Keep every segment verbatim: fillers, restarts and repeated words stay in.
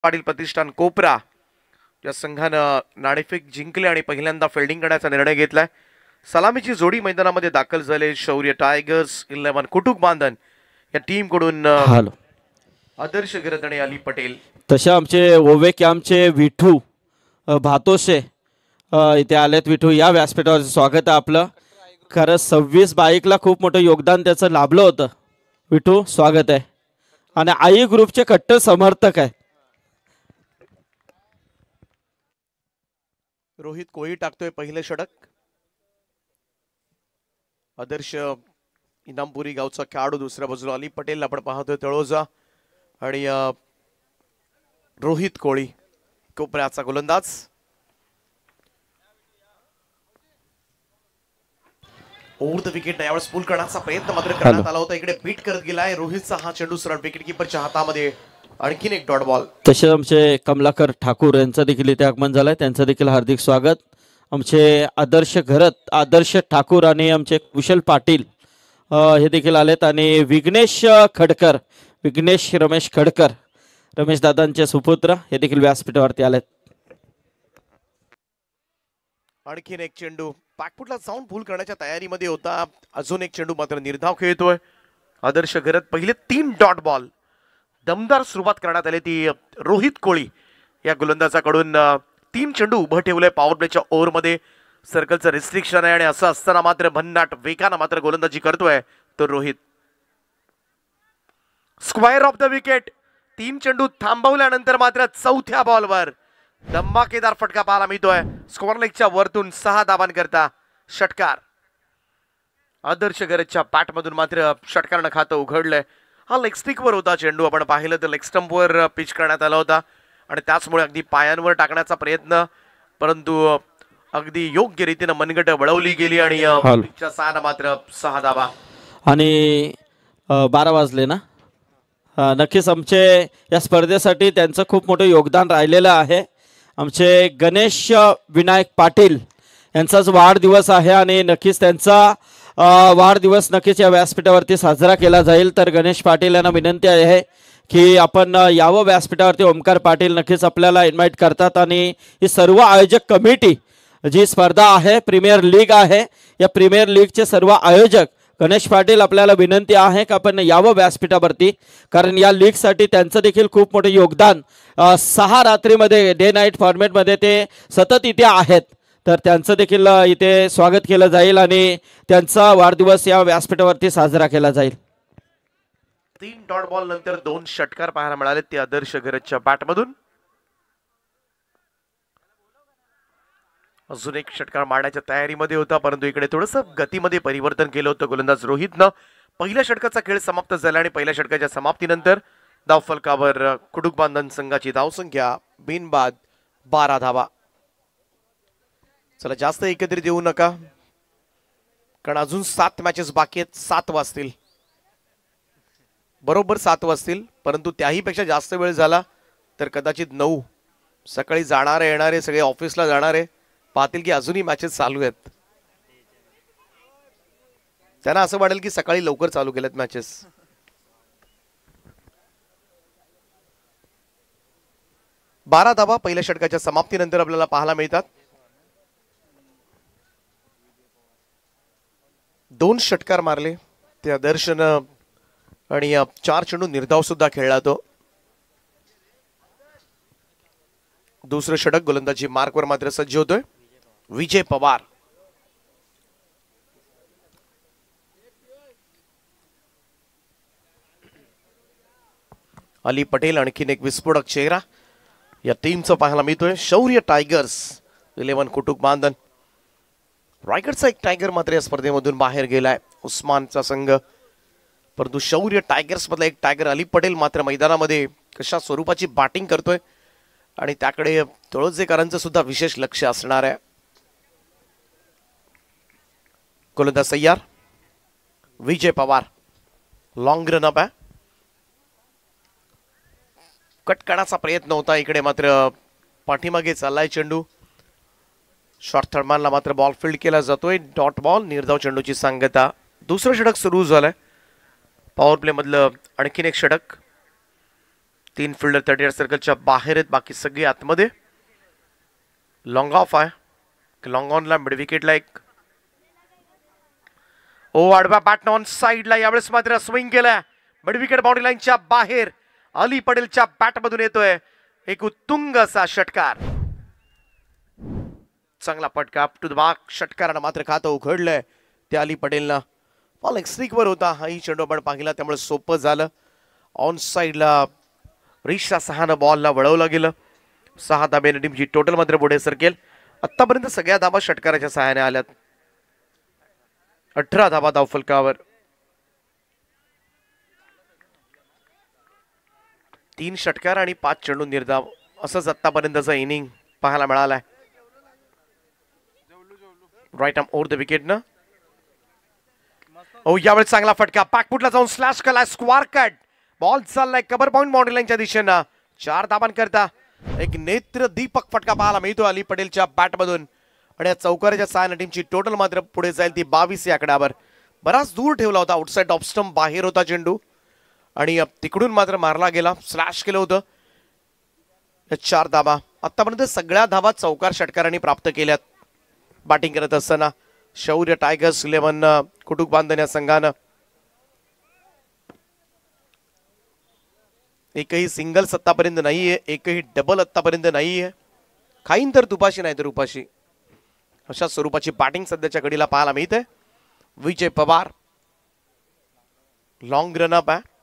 पाटील प्रतिष्ठान कोपरा या संघानं नाणेफेक जिंकले आणि पहिल्यांदा फिल्डिंग करण्याचा निर्णय घेतलाय. सलामीची जोडी मैदानामध्ये दाखल झाले. शौर्य टायगर्स इलेव्हन कुटुक बांधन या टीम कडून आदर्श गिरद आणि अली पटेल. तसे आमचे ओवे कॅम्पचे विठू भातोशे इथे आलेत. विठू या व्यासपीठावर स्वागत आहे आपलं. खरं सव्वीस बाईकला खूप मोठं योगदान त्याचं लाभलं होतं. विठू स्वागत आहे आणि आई ग्रुपचे कट्टर समर्थक आहे. रोहित कोळी टाकतोय पहिले षटक. आदर्श इनामपुरी गावचा खेळाडू दुसऱ्या बाजूला अली पटेल आपण पाहतोय तळोजा आणि रोहित कोळी कोपऱ्याचा गोलंदाज. ओव्हर द विकेट यावेळेस पूल करण्याचा प्रयत्न मात्र करण्यात आला होता. इकडे बीट करत गेलाय रोहितचा हा चेंडू सरळ विकेट किपरच्या हातामध्ये. आणखीन एक डॉट बॉल. तसे आमचे कमलाकर ठाकूर यांचं देखील इथे आगमन झालंय. त्यांचं देखील हार्दिक स्वागत. आमचे आदर्श घरत आदर्श ठाकूर आणि आमचे कुशल पाटील हे देखील आलेत आणि विघ्नेश खडकर विघ्नेश रमेश खडकर रमेश दादांचे सुपुत्र हे देखील व्यासपीठावरती आलेत. आणखीन एक चेंडू पॅकफुटला जाऊन पूल करण्याच्या तयारीमध्ये होता. अजून एक चेंडू मात्र निर्धाव खेळतोय आदर्श घरत. पहिले तीन डॉट बॉल. दमदार सुरुवात करण्यात आली ती रोहित कोळी या गोलंदाजाकडून. तीन चेंडू उभं ठेवलंय पॉवर प्लेच्या ओव्हरमध्ये. सर्कलचं रिस्ट्रिक्शन आहे आणि असं असताना मात्र भन्नाट वेगानं मात्र गोलंदाजी करतोय तो Rohit. Square off the wicket. तीन चेंडू थांबवल्यानंतर मात्र चौथ्या बॉलवर धमाकेदार फटका पाहायला मिळतोय. स्क्वेअर लेगच्या वरतून सहा धावांकरता षटकार. आदर्श घरच्या बॅटमधून मात्र षटकारानं खातं उघडलंय. हा लेग स्टिकवर होता चेंडू. आपण पाहिलं तर लेग स्टंपवर पिच करण्यात आला होता आणि त्याचमुळे अगदी पायांवर टाकण्याचा प्रयत्न, परंतु अगदी योग्य रीतीने मनगट वळवली गेली आणि सहा मात्र सहा धावा. आणि बारा वाजले ना. नक्कीच आमचे या स्पर्धेसाठी त्यांचं खूप मोठं योगदान राहिलेलं आहे. आमचे गणेश विनायक पाटील यांचाच वाढदिवस आहे आणि नक्कीच त्यांचा वाढदिवस नक्कीच या व्यासपीठावरती साजरा केला जाईल. तर गणेश पाटील यांना विनंती आहे की आपण यावं व्यासपीठावरती. ओमकार पाटील नक्कीच आपल्याला इन्व्हाइट करतात आणि ही सर्व आयोजक कमिटी जी स्पर्धा आहे प्रीमियर लीग आहे या प्रीमियर लीगचे सर्व आयोजक गणेश पाटील आपल्याला विनंती आहे की आपण यावं व्यासपीठावरती. कारण या लीगसाठी त्यांचं देखील खूप मोठं योगदान. सहा रात्रीमध्ये डे नाईट फॉर्मॅटमध्ये ते सतत इथे आहेत. तर त्यांचं देखील इथे स्वागत केलं जाईल आणि त्यांचा वाढदिवस या व्यासपीठावरती साजरा केला जाईल. तीन डॉट बॉल नंतर दोन षटकार पाहायला मिळाले ते आदर्श घरच्या बॅटमधून. अजून एक षटकार मारण्याच्या तयारीमध्ये होता, परंतु इकडे थोडंसं गतीमध्ये परिवर्तन केलं होतं गोलंदाज रोहितनं. पहिल्या षटकाचा खेळ समाप्त झाला आणि पहिल्या षटकाच्या समाप्तीनंतर धावफलकावर कुटुक बांधन संघाची धावसंख्या बिनबाद बारा धावा. चला जास्त एकत्रित येऊ नका कारण अजून सात मॅचेस बाकी आहेत. सात वाजतील बरोबर सात वाजतील, परंतु त्याही पेक्षा जास्त वेळ झाला तर कदाचित नऊ सकाळी जाणारे येणारे सगळे ऑफिसला जाणारे पाहतील की अजूनही मॅचेस चालू आहेत. त्यांना असं वाटेल की सकाळी लवकर चालू केलेत मॅचेस. बारा धावा पहिल्या षटकाच्या समाप्तीनंतर आपल्याला पाहायला मिळतात. दोन षटकार मारले ते आदर्शनं आणि चार चेंडू निर्धाव सुद्धा खेळला तो. दुसरं षटक गोलंदाजी मार्कवर मात्र सज्ज होतोय विजय पवार. अली पटेल आणखीन एक विस्फोटक चेहरा या टीमचा पाहायला मिळतोय. शौर्य टायगर्स इलेव्हन कुटुक बांधन. रायगडचा एक टायगर मात्र या स्पर्धेमधून बाहेर गेलाय उस्मानचा संघ, परंतु शौर्य टायगर्स मधला एक टायगर अली पटेल मात्र मैदानामध्ये कशा स्वरूपाची बॅटिंग करतोय आणि त्याकडे तळोजेकरांचं सुद्धा विशेष लक्ष असणार आहे. गोलंदाज तयार Vijay Pawar. Long run up आहे. कट करण्याचा प्रयत्न होता, इकडे मात्र पाठीमागे चाललाय चेंडू. शॉर्ट थर्डमॅनला मात्र बॉल फील्ड केला जातोय. डॉट बॉल निर्धाव चेंडूची सांगता. दुसरं षटक सुरू झालंय पॉवर प्ले मधलं. आणखीन एक षटक तीन फिल्डर थर्टी एट सर्कलच्या बाहेर आहेत, बाकी सगळे आतमध्ये. लॉंग ऑफ आहे, लॉंग ऑनला मिड विकेटला एक. ओ आडव्या बॅट ऑन साइडला यावेळेस मात्र स्विंग केलाय, मिड विकेट बाउंड्री लाईनच्या बाहेर. अली पटेलच्या बॅट मधून येतोय एक उत्तुंग असा षटकार. चांगला पटका अप टू द मार्क. षटकारानं मात्र खातं उघडलंय त्या अली पटेलनं. बॉल एक स्ट्रीकवर होता, हाही चेंडू आपण पाहिला त्यामुळे सोपं झालं. ऑन साइडला रिशा सहानं बॉलला वळवलं गेलं. सहा धाब्याने टीमची टोटल मात्र पुढे सरकेल. आतापर्यंत सगळ्या धाबा षटकाराच्या सहाय्याने आल्यात. अठरा धाबा धावफलकावर. तीन षटकार आणि पाच चेंडू निर्धाव असंच आतापर्यंतचं इनिंग पाहायला मिळालाय. Right arm over the wicket ना. ओ यावेळी चांगला फटका पाकपुटला जाऊन स्लॅश केलाय. स्क्वार कट बॉल चाललाय कव्हर पॉइंट बाउंड्री लाईनच्या दिशेनं. चार धाबांकरता एक नेत्र दीपक फटका पाहायला मिळतो अली पटेलच्या बॅट मधून. आणि या चौकाराच्या सहाय्याने टीमची टोटल मात्र पुढे जाईल ती बावीस या आकड्यावर. बराच दूर ठेवला होता, आउटसाइड ऑफ स्टंप बाहेर होता चेंडू आणि तिकडून मात्र मारला गेला. स्लॅश केलं होतं. चार धाबा आतापर्यंत सगळ्या धाबा चौकार षटकारांनी प्राप्त केल्यात. बॅटिंग करत असताना शौर्य टायगर्स इलेव्हन कुटुक बांधन या संघानं एकही सिंगल्स आतापर्यंत नाहीये, एकही डबल आतापर्यंत नाहीये. खाईन तर तुपाशी नाही तर उपाशी अशा स्वरूपाची बॅटिंग सध्याच्या घडीला पाहायला मिळते. Vijay Pawar long run up आहे.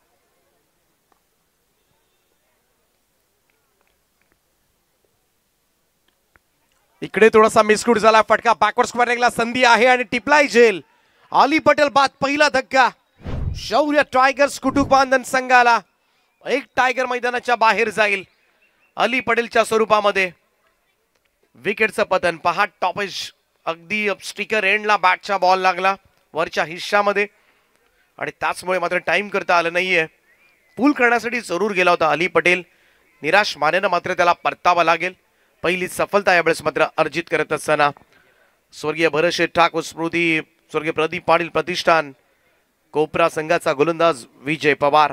इकडे थोडासा मिसकूट झाला, फटका बॅकवर्ड स्क्वेअर लेगला संधी आहे आणि टिपलाय झेल. अली पटेल बाद पहिला धक्का शौर्य टायगर्स कुटुक बांधन संघाला. एक टायगर मैदानाच्या बाहेर जाईल अली पटेलच्या स्वरूपामध्ये. विकेटचं पतन पहा. टॉपेज अगदी स्टिकर एंडला बॅटचा बॉल लागला वरच्या हिश्श्यामध्ये आणि त्याचमुळे मात्र टाइम करता आलं नाहीये. पूल करण्यासाठी जरूर गेला होता अली पटेल. निराश मानेनं मात्र त्याला परतावा लागेल. पहिली सफलता यावेळेस मात्र अर्जित करत असताना स्वर्गीय भरतशेठ ठाकूर स्मृती, स्वर्गीय प्रदीप पाटील प्रतिष्ठान, कोपरा संघाचा गोलंदाज Vijay Pawar.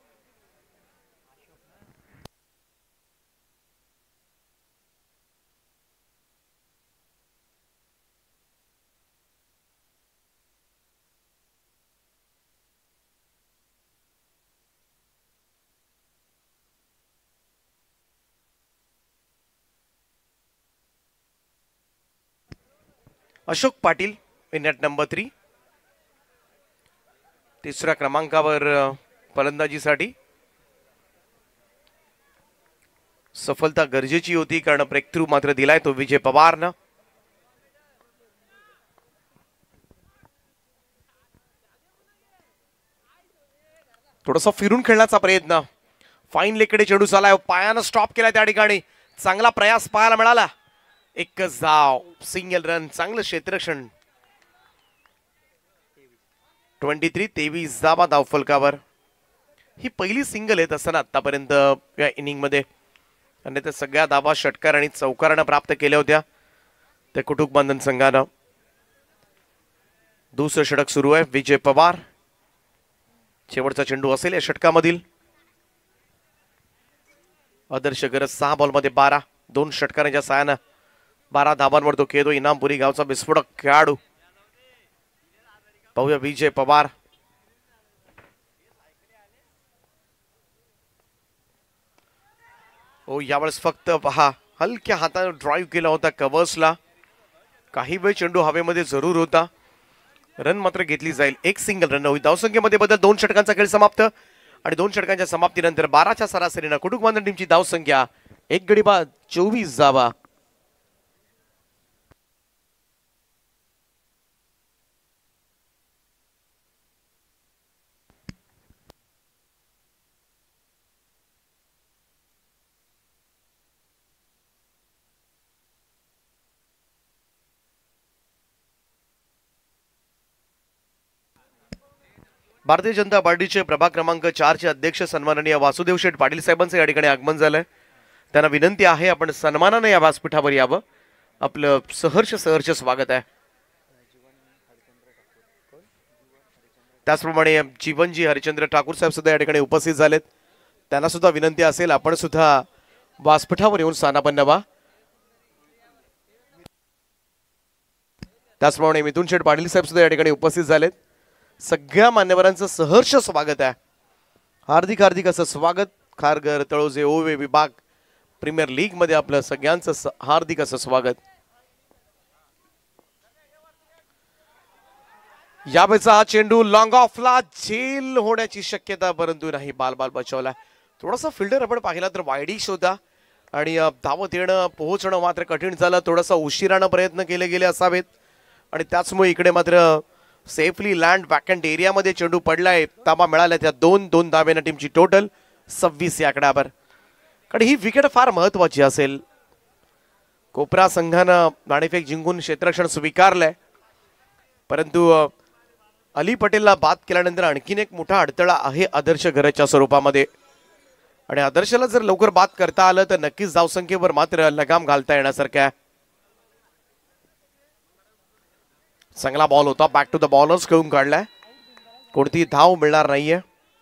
Ashok Patil in net number three. तिसऱ्या क्रमांकावर फलंदाजीसाठी. सफलता गरजेची होती कारण ब्रेक थ्रू मात्र दिलाय तो विजय पवारनं. थोडासा फिरून खेळण्याचा प्रयत्न. फाईन लेकडे चेंडू झालाय, पायानं स्टॉप केला त्या ठिकाणी. चांगला प्रयास पाहायला मिळाला. एकच धाव, सिंगल रन, चांगलं क्षेत्ररक्षण. तेवीस तेवीस धावा धावफलकावर. ही पहिली सिंगल येत असताना आतापर्यंत या इनिंग मध्ये. आणि त्या सगळ्या धावा षटकार आणि चौकारानं प्राप्त केल्या होत्या त्या कुटुक बांधन संघानं. दुसरं षटक सुरू आहे. विजय पवार शेवटचा चेंडू असेल या षटकामधील. आदर्श गरज सहा बॉल मध्ये बारा. दोन षटकारांच्या साहाय्यानं बारा धाबांवर तो खेळतो इनामपुरी गावचा विस्फोटक खेळाडू. पाहूया विजय पवार. ओ यावेळेस फक्त पहा हलक्या हाताने ड्राईव्ह केला होता कव्हर्सला. काही वेळ चेंडू हवेमध्ये जरूर होता. रन मात्र घेतली जाईल. एक सिंगल रन होईल. धावसंख्येमध्ये बदल. दोन षटकांचा खेळ समाप्त आणि दोन षटकांच्या समाप्तीनंतर बाराच्या सरासरीनं कुटुक बांधन टीमची धावसंख्या एक गडी बाद चोवीस धावा. भारतीय जनता पार्टीचे प्रभाग क्रमांक चार चे अध्यक्ष सन्माननीय वासुदेव शेठ पाटील साहेबांचं या ठिकाणी आगमन झालंय. त्यांना विनंती आहे आपण सन्मानाने या व्यासपीठावर यावं. आपलं सहर्ष सहर्ष स्वागत आहे. त्याचप्रमाणे जीवनजी हरिचंद्र ठाकूर साहेब सुद्धा या ठिकाणी उपस्थित झालेत. त्यांना सुद्धा विनंती असेल आपण सुद्धा व्यासपीठावर येऊन स्थानापन्न व्हा. त्याचप्रमाणे मिथुन शेठ पाटील साहेब सुद्धा या ठिकाणी उपस्थित झालेत. सगळ्या मान्यवरांचं सहर्ष स्वागत आहे. हार्दिक हार्दिक असं स्वागत. खारघर तळोजे ओवे विभाग प्रीमियर लीग मध्ये आपलं सगळ्यांचं हार्दिक असं स्वागत. यावेळेचा हा चेंडू लॉंग ऑफला झेल होण्याची शक्यता, परंतु नाही, बाल बाल बचावला. थोडासा फिल्डर आपण पाहिला तर वायडिश होता आणि धावत येणं पोहोचणं मात्र कठीण झालं. थोडासा उशिरानं प्रयत्न केले गेले असावेत आणि त्याचमुळे इकडे मात्र सेफली लँड वॅकंट एरियामध्ये चेंडू पडलाय. धावा मिळाल्या त्या दोन दोन धाब्यानं टीमची टोटल सव्वीस या आकड्यावर. कारण ही विकेट फार महत्वाची असेल. कोपरा संघानं नाणेफेक जिंकून क्षेत्ररक्षण स्वीकारलंय, परंतु अली पटेलला बाद केल्यानंतर आणखीन एक मोठा अडथळा आहे आदर्श घराच्या स्वरूपामध्ये. आणि आदर्शला जर लवकर बाद करता आलं तर नक्कीच धावसंख्येवर मात्र लगाम घालता येण्यासारखं आहे. चांगला बॉल होता, बॅक टू द बॉलर्स खेळून काढलाय. कोणती धाव मिळणार नाहीये.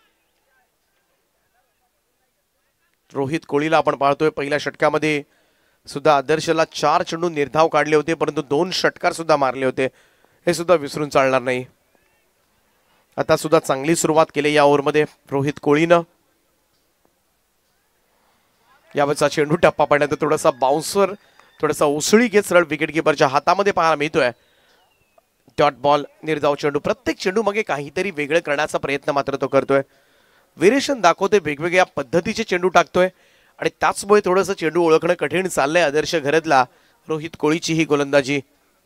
रोहित कोळीला आपण पाहतोय पहिल्या षटकामध्ये सुद्धा आदर्शला चार चेंडू निर्धाव काढले होते, परंतु दोन षटकार सुद्धा मारले होते. हे सुद्धा विसरून चालणार नाही. आता सुद्धा चांगली सुरुवात केली या ओव्हरमध्ये रोहित कोळीनं. यावेळेचा चेंडू टप्पा पडण्यात थोडासा बाउन्सर थोडासा उसळी घेत सरळ विकेट किपरच्या हातामध्ये पाहायला मिळतोय. डॉट बॉल निर्धाव चेंडू. प्रत्येक चेंडू मागे काहीतरी वेगळं करण्याचा प्रयत्न मात्र तो करतोय. व्हेरिएशन दाखवतोय, वेगवेगळ्या पद्धतीचे चेंडू टाकतोय आणि त्याचमुळे थोडंसं चेंडू ओळखणं कठीण चाललंय आदर्श घरातला रोहित कोळीची ही गोलंदाजी.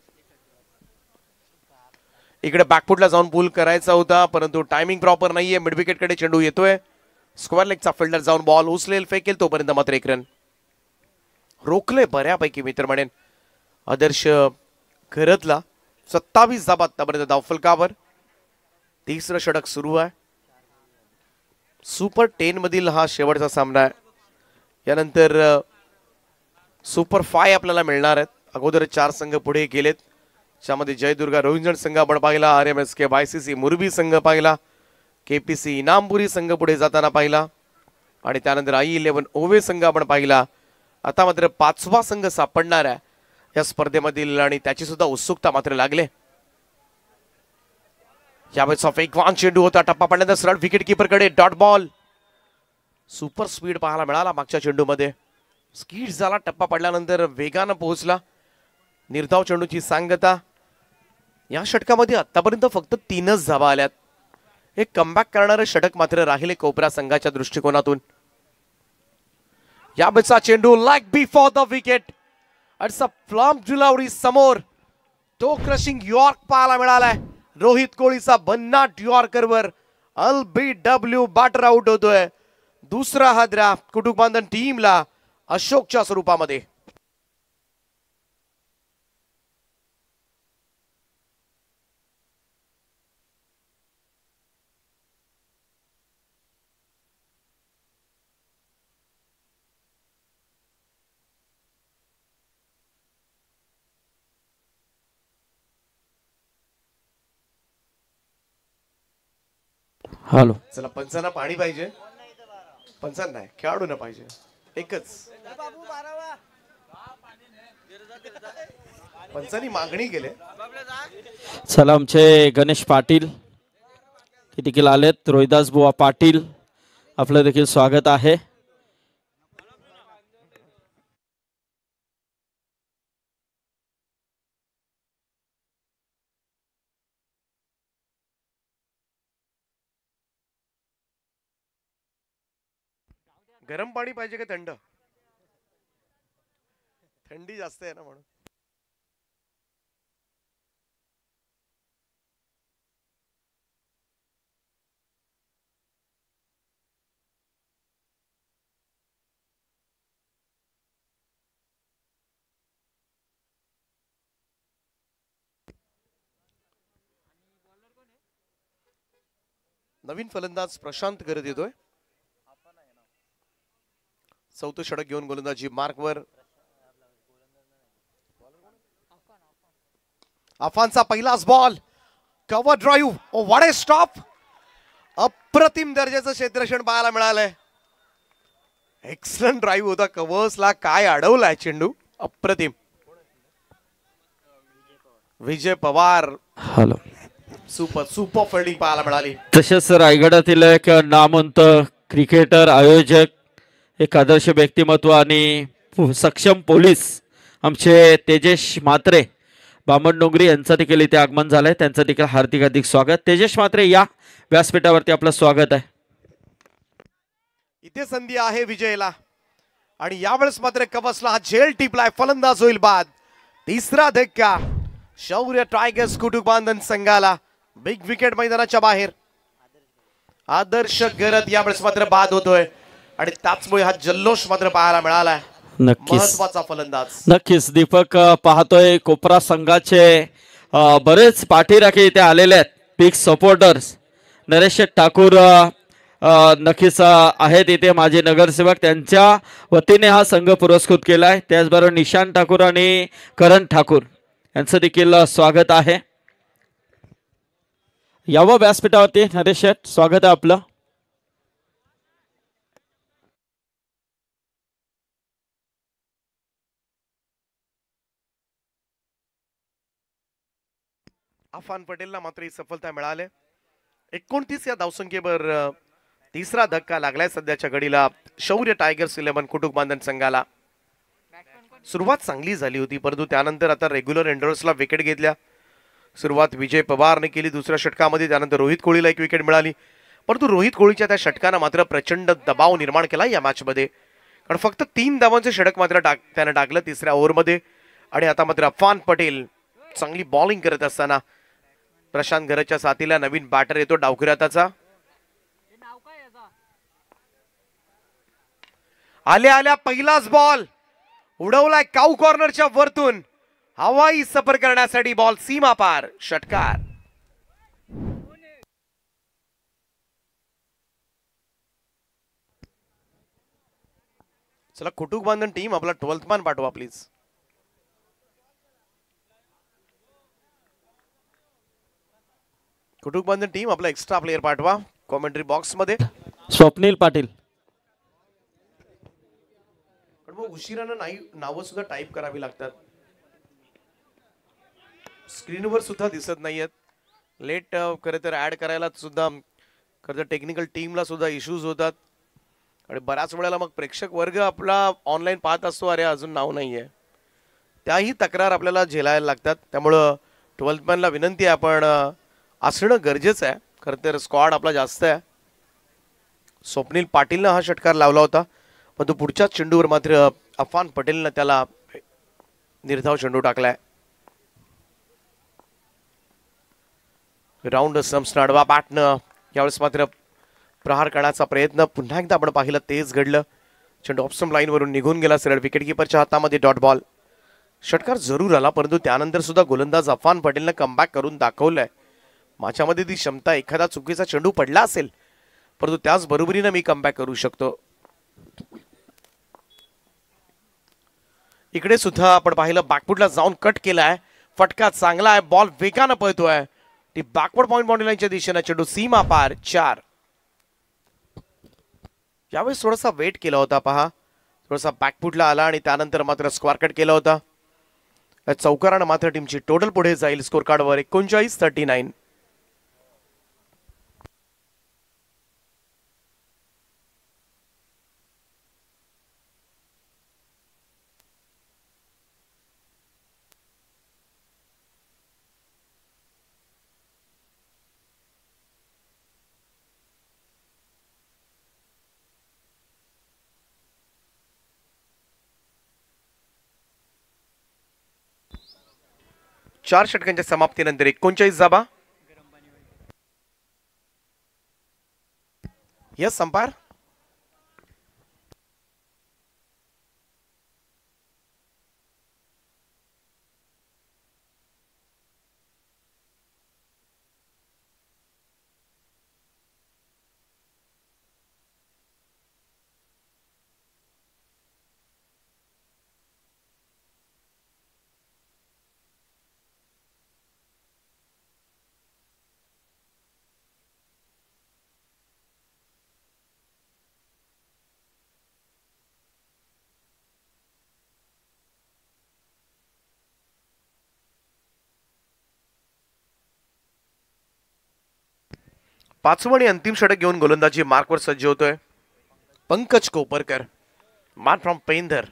इकडे बॅकफुटला जाऊन पूल करायचा होता, परंतु टायमिंग प्रॉपर नाहीये. मिड विकेट कडे चेंडू येतोय. स्क्वेअर लेगचा फिल्डर जाऊन बॉल उचलेल, फेकेल, तोपर्यंत मात्र एक रन रोखले बऱ्यापैकी मित्र म्हणेन आदर्श घरातला. सत्तावीस धाबा आतापर्यंत धावफलकावर. तिसरं षटक सुरू आहे. सुपर टेन मधील हा शेवटचा सामना आहे. यानंतर सुपर फाय आपल्याला मिळणार आहेत. अगोदर चार संघ पुढे गेलेत, ज्यामध्ये जयदुर्गा रोहिंजन संघ आपण पाहिला, R M S K YCC Murbi संघ पाहिला, केपीसी इनामपुरी संघ पुढे जाताना पाहिला आणि त्यानंतर आई इलेव्हन ओवे संघ आपण पाहिला. आता मात्र पाचवा संघ सापडणार आहे या स्पर्धेमधील आणि त्याची सुद्धा उत्सुकता मात्र लागले. यावेळेचा वेगवान चेंडू होता, टप्पा पडण्याचा सरळ विकेट किपर कडे डॉट बॉल. सुपर स्पीड पाहायला मिळाला मागच्या चेंडूमध्ये. स्कीड झाला, टप्पा पडल्यानंतर वेगानं पोहोचला. निर्धाव चेंडूची सांगता. या षटकामध्ये आतापर्यंत फक्त तीनच धावा आल्यात. एक कमबॅक करणारे षटक मात्र राहिले कोपरा संघाच्या दृष्टिकोनातून. यावेळेचा चेंडू like be for the wicket. It's a फ्लॉम जुलावरी समोर तो क्रशिंग यॉर्क पाहायला मिळालाय. रोहित कोळीचा भन्नाट यॉर्करवर L B W batter out होतोय. दुसरा हादरा कुटुंबांधन टीमला अशोकच्या स्वरूपामध्ये. हॅलो, चला पंचांना पाणी पाहिजे. पंचांना नाही, खेळाडूंना पाहिजे. एकच पंचांनी मागणी केली. चला, आमचे गणेश पाटील हे देखील आलेत. रोहिदास बुवा पाटील, आपलं देखील स्वागत आहे. गरम पाणी पाहिजे का थंड? थंडी जास्त आहे ना म्हणून. नवीन फलंदाज प्रशांत करत येतोय. चौथं षटक घेऊन गोलंदाजी मार्कवर. अफानचा पहिलाच ball, cover drive. Oh what a stop. अप्रतिम दर्जाचं क्षेत्ररक्षण पाहायला मिळालंय. एक्सलंट ड्राईव्ह होता कवर्सला, काय अडवलाय चेंडू, अप्रतिम. Vijay Pawar, hello. Super super fielding पाहायला मिळाली. तसेच रायगडातील एक नामवंत क्रिकेटर, आयोजक, एक आदर्श व्यक्तिमत्व आणि सक्षम पोलीस आमचे तेजेश म्हात्रे बामण डोंगरी यांचं देखील इथे आगमन झालंय. त्यांचं देखील हार्दिक हार्दिक स्वागत. तेजेश म्हात्रे या व्यासपीठावरती आपलं स्वागत आहे. इथे संधी आहे विजयला आणि यावेळेस मात्र कवसला हा झेल टिपलाय, फलंदाज होईल बाद. तिसरा धक्का शौर्य टायगर्स कुटुंबांधन संघाला. बिग विकेट मैदानाच्या बाहेर. आदर्श गरज यावेळेस मात्र बाद होतोय आणि त्याचमुळे हा जल्लोष मात्र पाहायला मिळालाय. नक्कीच महत्वाचा फलंदाज. नक्कीच दीपक अ, पाहतोय कोपरा संघाचे अ, बरेच पाठीराखे इथे आलेले आहेत. बिग सपोर्टर्स नरेश ठाकूर अ, अ, नक्कीच अ, आहेत इथे माझे नगरसेवक. त्यांच्या वतीने हा संघ पुरस्कृत केलाय. त्याचबरोबर निशांत ठाकूर आणि करण ठाकूर यांचं देखील अ, स्वागत आहे. यावं व्यासपीठावरती नरेश शेठ, स्वागत आहे आपलं. अफान पटेलला मात्र ही सफलता मिळाली. एकोणतीस या धावसंख्येवर अ, तिसरा धक्का लागलाय सध्याच्या घडीला शौर्य टायगर्स इलेव्हन कुटुंबांधन संघाला. सुरुवात चांगली झाली होती परंतु त्यानंतर आता रेग्युलर एंडर्सला विकेट घेतल्या. सुरुवात विजय पवारने केली दुसऱ्या षटकामध्ये. त्यानंतर रोहित कोहलीला एक विकेट मिळाली परंतु रोहित कोहलीच्या त्या षटकानं मात्र प्रचंड दबाव निर्माण केला या मॅच मध्ये. कारण फक्त तीन धावांचे षटक मात्र टाक त्यानं टाकलं तिसऱ्या ओव्हरमध्ये. आणि आता मात्र अफान पटेल चांगली बॉलिंग करत असताना प्रशांत घरच्या साथीला नवीन बॅटर येतो डावखुऱ्याचा. आल्या आल्या पहिलाच बॉल उडवलाय काऊ कॉर्नरच्या वरतून. हवाई सफर करण्यासाठी बॉल सीमा पार, षटकार. चला कुटुंबांधन टीम आपला ट्वेल्थ मॅन पाठवा प्लीज. कुटुंबांधन टीम आपला एक्स्ट्रा प्लेयर पाठवा कॉमेंट्री बॉक्स मध्ये. स्वप्नील पाटील. पण मग उशिरानं नाही नावं सुद्धा टाईप करावी लागतात. स्क्रीनवर सुद्धा दिसत नाहीयेत. लेट खरं तर ऍड करायला सुद्धा खरं तर टेक्निकल टीमला सुद्धा इश्यूज होतात आणि बऱ्याच वेळेला मग प्रेक्षक वर्ग आपला ऑनलाईन पाहत असतो, अरे अजून नाव नाहीये. त्याही तक्रार आपल्याला झेलायला लागतात. त्यामुळं ट्वेल्थ मॅनला विनंती आहे आपण असणं गरजेचं आहे. खरं तर स्क्वॉड आपला जास्त आहे. स्वप्नील पाटीलनं हा षटकार लावला होता पण तो पुढच्या चेंडूवर मात्र अफान पटेलनं त्याला निर्धाव चेंडू टाकलाय. राऊंड सम्स आडवा बॅटनं यावेळेस मात्र प्रहार करण्याचा प्रयत्न पुन्हा एकदा आपण पाहिलं तेच घडलं. चेंडू ऑप्शन लाईन वरून निघून गेला सरळ विकेटकीपरच्या हातामध्ये. Dot ball. षटकार जरूर आला परंतु त्यानंतर सुद्धा गोलंदाज अफान पटेलनं कमबॅक करून दाखवलंय. माझ्यामध्ये ती क्षमता, एखादा चुकीचा चेंडू पडला असेल परंतु त्याच बरोबरीनं मी कमबॅक करू शकतो. इकडे सुद्धा आपण पाहिलं बॅकफुटला जाऊन कट केलाय. फटका चांगला आहे. बॉल वेगानं पळतोय. ती बॅकवर्ड पॉइंट बाउंड्री लाईनच्या दिशेने चेंडू सीमा पार, चार. यावेळेस थोडासा वेट केला होता पहा. थोडासा बॅकफुटला आला आणि त्यानंतर मात्र स्क्वेअर कट केला होता. चौकारानं मात्र टीमची टोटल पुढे जाईल स्कोर कार्डवर एकोणचाळीस थर्टी नाईन. चार षटकांच्या समाप्तीनंतर एकोणचाळीस जाबा. Yes umpire. पाचवं आणि अंतिम षटक घेऊन गोलंदाजी मार्कवर सज्ज होतोय पंकज कोपरकर, मार्क फ्रॉम पेंधर.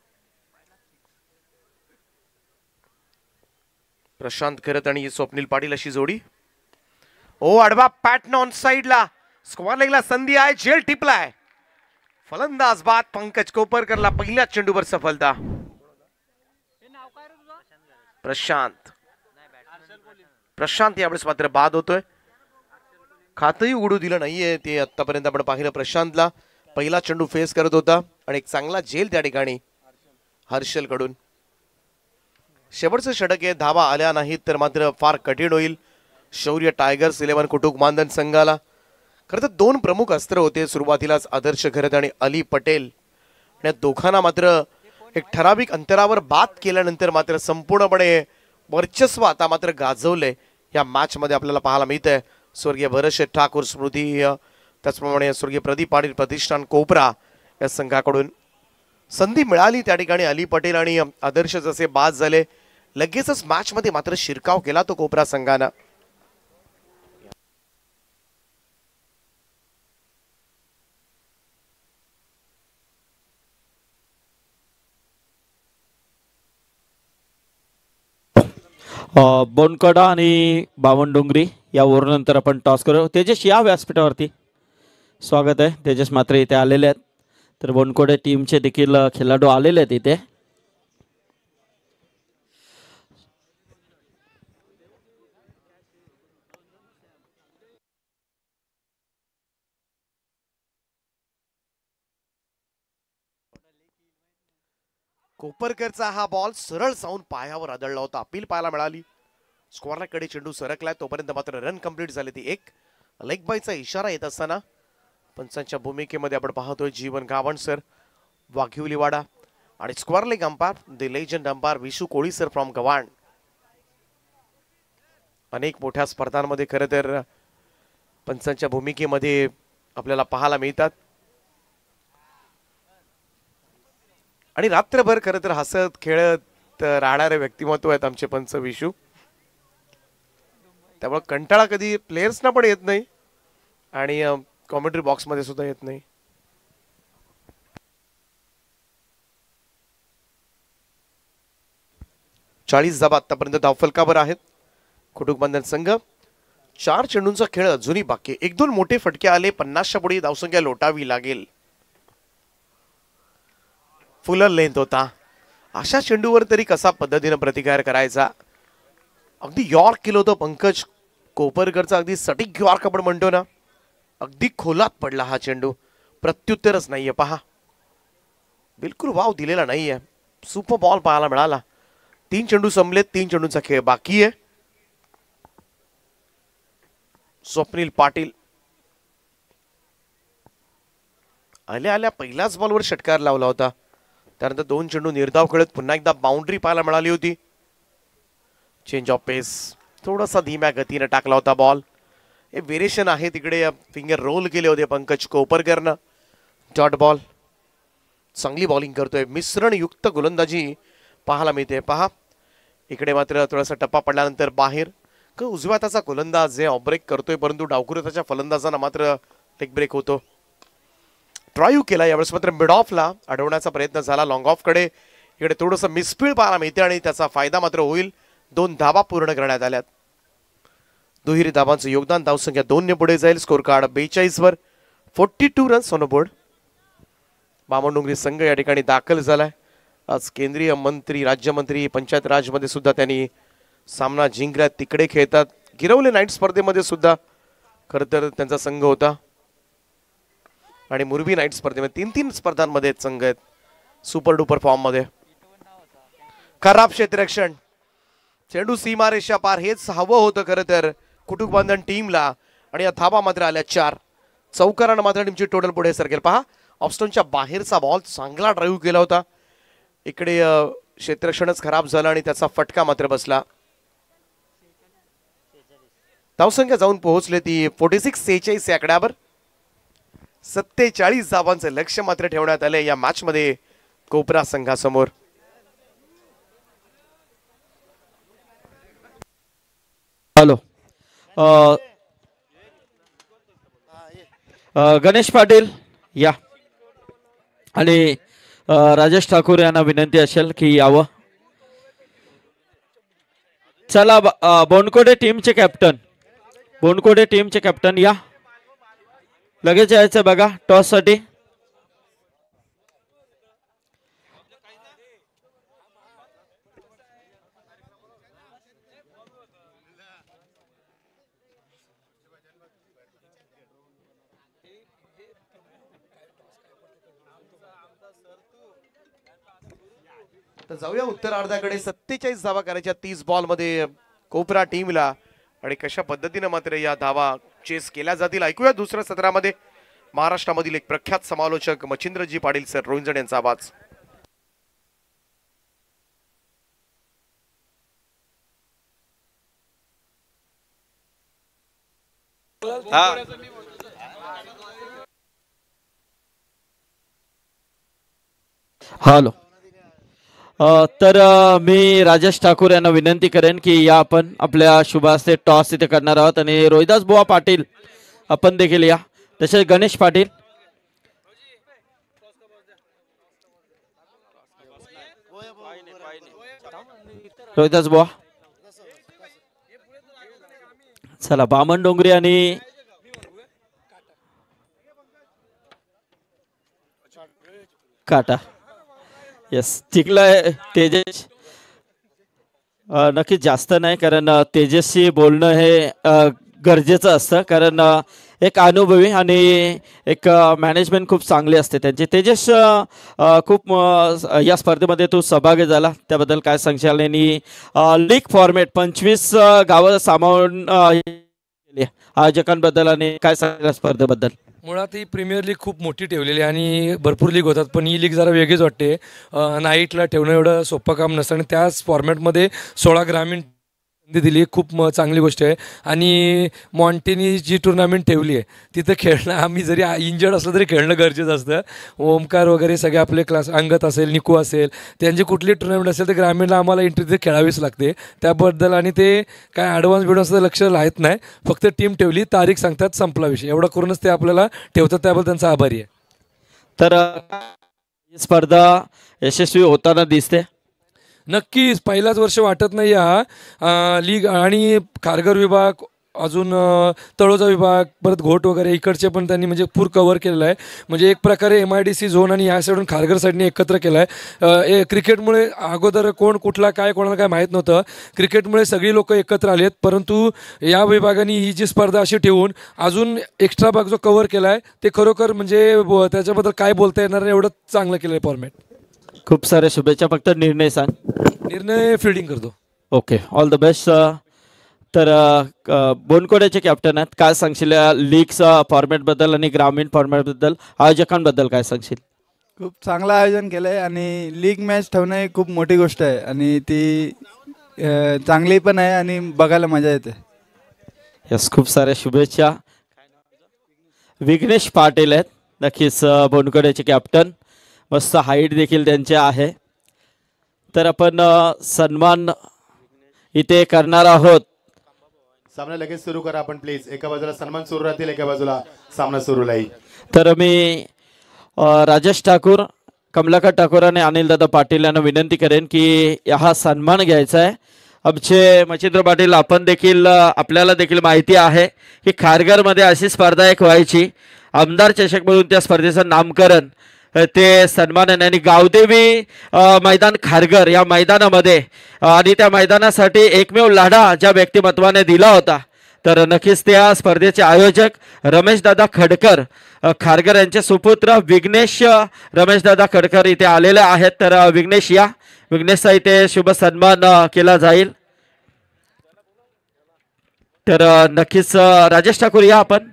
प्रशांत खरत आणि स्वप्नील पाटील अशी जोडी. ओ आडवा पॅटर्न ऑन साइडला, स्क्वेअर लेगला संधी आहे, झेल टिपलाय. फलंदाज बाद पंकज कोपरकरला पहिल्या चेंडूवर सफलता. प्रशांत प्रशांत यावेळेस मात्र बाद होतोय. खातही उघडू दिलं नाहीये ते आतापर्यंत आपण पाहिलं. प्रशांतला पहिला चेंडू फेस करत होता आणि एक चांगला झेल त्या ठिकाणी हर्षल कडून. शेवटचं षटक आहे, धावा आल्या नाहीत तर मात्र फार कठीण होईल शौर्य टायगर्स इलेव्हन कुटुंब मानधन संघाला. खरं तर दोन प्रमुख अस्त्र होते सुरुवातीलाच, आदर्श खरत आणि अली पटेल. या दोघांना मात्र एक ठराविक अंतरावर बाद केल्यानंतर मात्र संपूर्णपणे वर्चस्व आता मात्र गाजवले या मॅच मध्ये आपल्याला पाहायला मिळतंय. स्वर्गीय भरतशेठ ठाकूर स्मृती, त्याचप्रमाणे स्वर्गीय प्रदीप पाटील प्रतिष्ठान कोपरा या संघाकडून संधी मिळाली त्या ठिकाणी. अली पटेल आणि आदर्श जसे बाद झाले लगेचच मॅच मध्ये मात्र शिरकाव केला तो कोपरा संघानं. बोनकडा आणि बावनडोंगरी या ओव्हरनंतर आपण टॉस करू. तेजस या व्यासपीठावरती स्वागत आहे. तेजस मात्र इथे आलेले आहेत, तर बोनकोडे टीमचे देखील खेळाडू आलेले आहेत इथे. कोपरकरचा हा बॉल सरळ जाऊन पायावर आदळला होता, अपील पाहायला मिळाली. स्क्वेअरला कडे चेंडू सरकलाय, तोपर्यंत मात्र रन कंप्लीट झाले. ती एक लेग बायचा इशारा येत असताना पंचांच्या भूमिकेमध्ये आपण पाहतोय जीवन गावण सर, वाघिवलीवाडा आणि square leg umpire the legend umpire Vishu Koli sir from Gavhan. अनेक मोठ्या स्पर्धांमध्ये खरं तर पंचांच्या भूमिकेमध्ये आपल्याला पाहायला मिळतात आणि रात्रभर खरं तर हसत खेळत राहणारे व्यक्तिमत्व आहेत आमचे पंच विशू. त्यामुळे कंटाळा कधी प्लेयर्सना पण येत नाही आणि कॉमेंट्री बॉक्स मध्ये सुद्धा येत नाही. चाळीस धावा आतापर्यंत धावफलकावर आहेत कुटुंबबंधन संघ. चार चेंडूंचा खेळ अजूनही बाकी. एक दोन मोठे फटके आले, पन्नासच्या पुढे धावसंख्या लोटावी लागेल. फुल लेंथ होता, अशा चेंडूवर तरी कसा पद्धतीने प्रतिकार करायचा. अगदी यॉर्क केलं होतं पंकज कोपरकरचा, अगदी सटीक यॉर्क आपण म्हणतो ना, अगदी खोलात पडला हा चेंडू. प्रत्युत्तरच नाहीये पहा, बिलकुल वाव दिलेला नाहीये. सुपर बॉल पाहायला मिळाला. तीन चेंडू संपले, तीन चेंडूंचा खेळ बाकी आहे. स्वप्नील पाटील आल्या आल्या पहिल्याच बॉलवर षटकार लावला होता, त्यानंतर दोन चेंडू निर्धाव खेळत पुन्हा एकदा बाउंड्री पाहायला मिळाली होती. चेंज ऑफ पेस, थोडासा धीम्या गतीने टाकला होता बॉल. हे व्हेरिएशन आहे, तिकडे फिंगर रोल केले होते पंकज कोपरकरनं. डॉट बॉल, चांगली बॉलिंग करतोय, मिश्रण युक्त गोलंदाजी पाहायला मिळते. पहा इकडे मात्र थोडासा टप्पा पडल्यानंतर बाहेर उजव्या हाताचा गोलंदाज जे ऑफ ब्रेक करतोय, परंतु डावकुऱ्याच्या फलंदाजांना मात्र लेग ब्रेक होतो. ड्राईव्ह केला यावेळेस मात्र मिड ऑफला अडवण्याचा प्रयत्न झाला. लॉंग ऑफ कडे इकडे थोडंसं मिसफील्ड पाहायला मिळते आणि त्याचा फायदा मात्र होईल. दोन धावा पूर्ण करण्यात आल्यात. दुहेरी धावांचं योगदान, धावसंख्या दोन ने पुढे जाईल. स्कोर कार्ड बेचाळीस वर forty two runs on board. Bamandongri संघ या ठिकाणी दाखल झालाय. आज केंद्रीय मंत्री राज्यमंत्री पंचायत राज मध्ये सुद्धा त्यांनी सामना जिंकला. तिकडे खेळतात. गिरवले नाईट स्पर्धेमध्ये सुद्धा खरं तर त्यांचा संघ होता आणि मुरबी नाईट स्पर्धेमध्ये तीन तीन स्पर्धांमध्ये संघ आहेत सुपर डुपर फॉर्म मध्ये. खराब क्षेत्ररक्षण, चेंडू सीमारेषा पार, हेच हवं होतं खरं तर कुटुंबबंधन टीमला. आणि या धावा मात्र आल्या चार. चौकारानं मात्र टीमची टोटल पुढे सरकेल. पहा ऑफस्टोनच्या बाहेरचा बॉल चांगला ड्राईव्ह केला होता. इकडे क्षेत्ररक्षणच खराब झालं आणि त्याचा फटका मात्र बसला. धावसंख्या जाऊन पोहोचले ती फोर्टी सिक्स सेहेचाळीस या आकड्यावर. सत्तेचाळीस धावांचे लक्ष मात्र ठेवण्यात आले या मॅच मध्ये कोपरा संघासमोर. हॅलो, अ, गणेश पाटील या आणि अ, राजेश ठाकूर यांना विनंती असेल की यावं. चला ब- अ, बोनकोडे टीमचे कॅप्टन बोनकोडे टीमचे कॅप्टन या लगेच यायचं बघा टॉस साठी. तर जाऊया उत्तरार्धाकडे. सत्तेचाळीस धावा करायच्या तीस बॉल मध्ये कोपरा टीमला, आणि कशा पद्धतीने मात्र या धावा चेस केल्या जातील ऐकूया दुसऱ्या सत्रामध्ये. महाराष्ट्रामधील एक प्रख्यात समालोचक मच्छिंद्रजी पाटील सर, रोहिंजण यांचा आवाज. हॅलो. अ, तर अ, मी राजेश ठाकूर यांना विनंती करेन की या आपण आपल्या शुभास्ते टॉस इथे करणार आहोत आणि रोहिदास बुवा पाटील आपण देखील या. तसेच गणेश पाटील. रोहिदास बुवा. चला बामण डोंगरे आणि काटा. येस जिंकलाय तेजस. अ, नक्कीच जास्त नाही, कारण अ, तेजसशी बोलणं हे अ, गरजेचं असतं, कारण अ, एक अनुभवी आणि एक मॅनेजमेंट खूप चांगली असते त्यांची. तेजस अ, अ, खूप अ, या स्पर्धेमध्ये तू सहभागी झाला त्याबद्दल काय सांगशाल? आणि लीग फॉर्मॅट पंचवीस अ, गावं सामावून अ, केली आयोजकांबद्दल आणि काय सांगणार स्पर्धेबद्दल? मुळात ही प्रीमियर लीग खूप मोठी ठेवलेली आहे आणि भरपूर लीग होतात, पण ही लीग जरा वेगळीच वाटते. नाईटला ठेवणं एवढं सोपं काम नसतं आणि त्याच फॉर्मॅटमध्ये सोळा ग्रामीण संधी दिली, खूप म चांगली गोष्ट आहे. आणि मॉन्टेनी जी टुर्नामेंट ठेवली आहे तिथं खेळणं, आम्ही जरी इंजर्ड असलं तरी खेळणं गरजेचं असतं. ओमकार वगैरे सगळे आपले क्लास, अंगत असेल, निकू असेल, त्यांची कुठली टुर्नामेंट असेल तर ग्रामीणला आम्हाला एंट्री तिथे खेळावीच लागते. त्याबद्दल आणि ते काय ॲडव्हान्स बिडव्हान्सचं लक्ष राहत नाही, फक्त टीम ठेवली, तारीख सांगतात, संपला विषय. एवढं करूनच ते आपल्याला ठेवतात, त्याबद्दल त्यांचा आभारी आहे. तर अ, ही स्पर्धा यशस्वी होताना दिसते. नक्कीच पहिलाच वर्ष वाटत नाही हा लीग. आणि खारघर विभाग, अजून अ, तळोजा विभाग, परत घोट वगैरे इकडचे पण त्यांनी म्हणजे पूर कव्हर केलेलं आहे. म्हणजे एक प्रकारे M I D C zone आणि ह्या साईडून खारघर साईडने एकत्र केलं आहे. क्रिकेटमुळे अगोदर कोण कुठला काय कोणाला काय माहीत नव्हतं, क्रिकेटमुळे सगळी लोक एकत्र आली आहेत. परंतु या विभागाने ही जी स्पर्धा अशी ठेवून अजून एक्स्ट्रा भाग जो कव्हर केला आहे ते खरोखर म्हणजे ब- त्याच्याबद्दल काय बोलता येणार नाही, एवढं चांगलं केलं आहे फॉर्मॅट. खूप साऱ्या शुभेच्छा. फक्त निर्णय सांग. निर्णय फिल्डिंग करतो. Okay, all the best. तर अ, बोनकोड्याचे कॅप्टन आहेत, काय सांगशील या लीगचा फॉर्मॅटबद्दल आणि ग्रामीण फॉर्मॅटबद्दल, आयोजकांबद्दल काय सांगशील? खूप चांगलं आयोजन केलं आहे आणि लीग मॅच ठेवणं ही खूप मोठी गोष्ट आहे आणि ती अ, चांगली पण आहे आणि बघायला मजा येते. यस, खूप साऱ्या शुभेच्छा. विघ्नेश पाटील आहेत, नक्कीच अ, बोनकोड्याचे कॅप्टन. मस्त हाईट देखील त्यांचे आहे. तर आपण अ, सन्मान इथे करणार आहोत. सामना लगेच सुरू करा आपण प्लीज. एका बाजूला सन्मान सुरू राहतील, एका बाजूला सामना सुरू राहील. तर मी अ, राजेश ठाकूर, कमलाकर ठाकूर आणि अनिलदादा पाटील यांना विनंती करेन की हा सन्मान घ्यायचा आहे. आमचे मच्छिंद्र पाटील, आपण देखील अ, आपल्याला देखील माहिती आहे की खारघरमध्ये अशी स्पर्धा एक व्हायची, आमदार चषक म्हणून त्या स्पर्धेचं नामकरण अ, ते सन्मानन आणि गावदेवी अ, मैदान खारघर या मैदानामध्ये अ, आणि त्या मैदानासाठी एकमेव लढा ज्या व्यक्तिमत्वाने दिला होता, तर नक्कीच त्या स्पर्धेचे आयोजक रमेशदादा खडकर अ, खारघर यांचे सुपुत्र विघ्नेश अ, रमेशदादा खडकर इथे आलेले आहेत. तर अ, विघ्नेश या, विघ्नेशचा इथे शुभ सन्मान अ, केला जाईल. तर अ, नक्कीच अ, राजेश ठाकूर या आपण.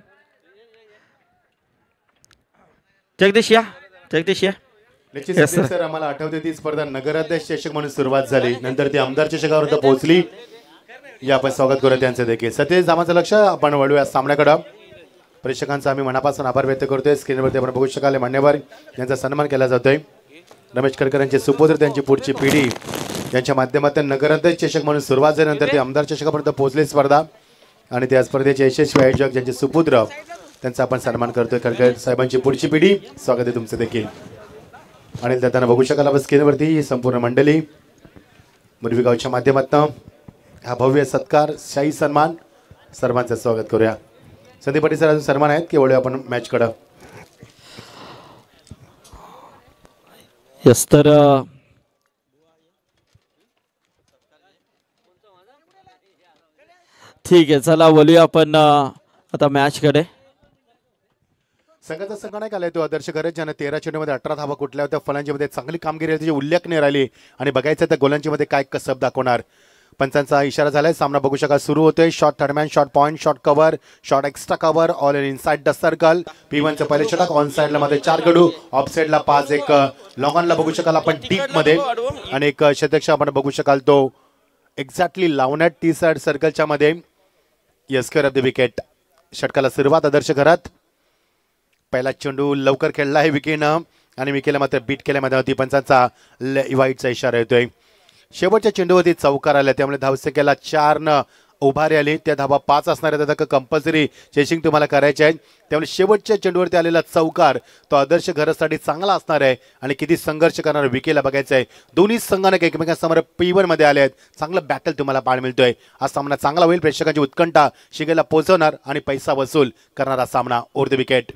जगदीश या, जगदीश या. निश्चित Yes, sir. सर, आम्हाला आठवते ती स्पर्धा नगराध्यक्ष चषक म्हणून सुरुवात झाली, नंतर ती आमदार चषकावर पोहोचली. या आपण स्वागत करूया त्यांचं देखील. सतीश धामाचं लक्ष आपण वळूया सामन्याकडं. प्रेक्षकांचा आम्ही मनापासून आभार व्यक्त करतोय. स्क्रीनवरती आपण बघू शकाल मान्यवर यांचा सन्मान केला जातोय. रमेश खडकर यांचे सुपुत्र, त्यांची पुढची पिढी यांच्या माध्यमातून नगराध्यक्ष चषक म्हणून सुरुवात झाल्यानंतर ती आमदार चषकापर्यंत पोहोचली स्पर्धा आणि त्या स्पर्धेचे यशस्वी आयोजक ज्यांचे सुपुत्र त्यांचा आपण सन्मान करतोय. खडकर साहेबांची पुढची पिढी स्वागत आहे तुमचं देखील. अनिल दादांना बघू शकाल आपण स्क्रीनवरती ही संपूर्ण मंडळी मुरवी गावच्या माध्यमातून हा भव्य सत्कार शाही सन्मान सर्वांचं स्वागत करूया. संदीप पाटील सर अजून सन्मान आहेत की वळूया आपण मॅचकडं. यस तर ठीक आहे, चला बोलूया आपण आता मॅचकडे. संघाचा संघटक आलाय तो आदर्श खरे ज्याने तेरा चेंडूमध्ये अठरा धावा कुठल्या होत्या. फलंदाजीमध्ये चांगली कामगिरी त्याची उल्लेखनीय राहिली आणि बघायचं त्या गोलंदाजीमध्ये काय कसब दाखवणार. पंचांचा इशारा झालाय. सामना बघू शकाल सुरू होतोय. Shot third man, shot point, shot cover, shot extra cover, all in inside the circle. P वनचे पहिले षटक. ऑन साइडला मध्ये चार गडू, ऑफ साइडला पाच. एक लॉंगॉनला बघू शकाल आपण डीप मध्ये आणि एक शतक आपण बघू शकाल तो एक्झॅक्टली लावण्यात टी साइड सर्कलच्या मध्ये. Square off the wicket. षटकाला सुरुवात आदर्श घरात. पहिला चेंडू लवकर खेळला आहे विकेनं आणि विकेला मात्र बीट केल्यामध्ये होती. पंचांचा वाईटचा इशारा येतोय. शेवटच्या चेंडूवरती चौकार आल्या त्यामुळे धावसंख्येला चार न उभारी आली. त्या धावा पाच असणाऱ्या त्याचा कंपल्सरी चेसिंग तुम्हाला करायचे आहे. त्यामुळे शेवटच्या चेंडूवरती आलेला चौकार तो आदर्श घरासाठी चांगला असणार आहे आणि किती संघर्ष करणार विकेला बघायचं आहे. दोन्ही संघाने एकमेकांसमोर पी वन मध्ये आले आहेत. चांगलं बॅटल तुम्हाला पाहायला मिळतोय. हा सामना चांगला होईल. प्रेक्षकांची उत्कंठा शिगेला पोहोचवणार आणि पैसा वसूल करणारा सामना. Over the wicket.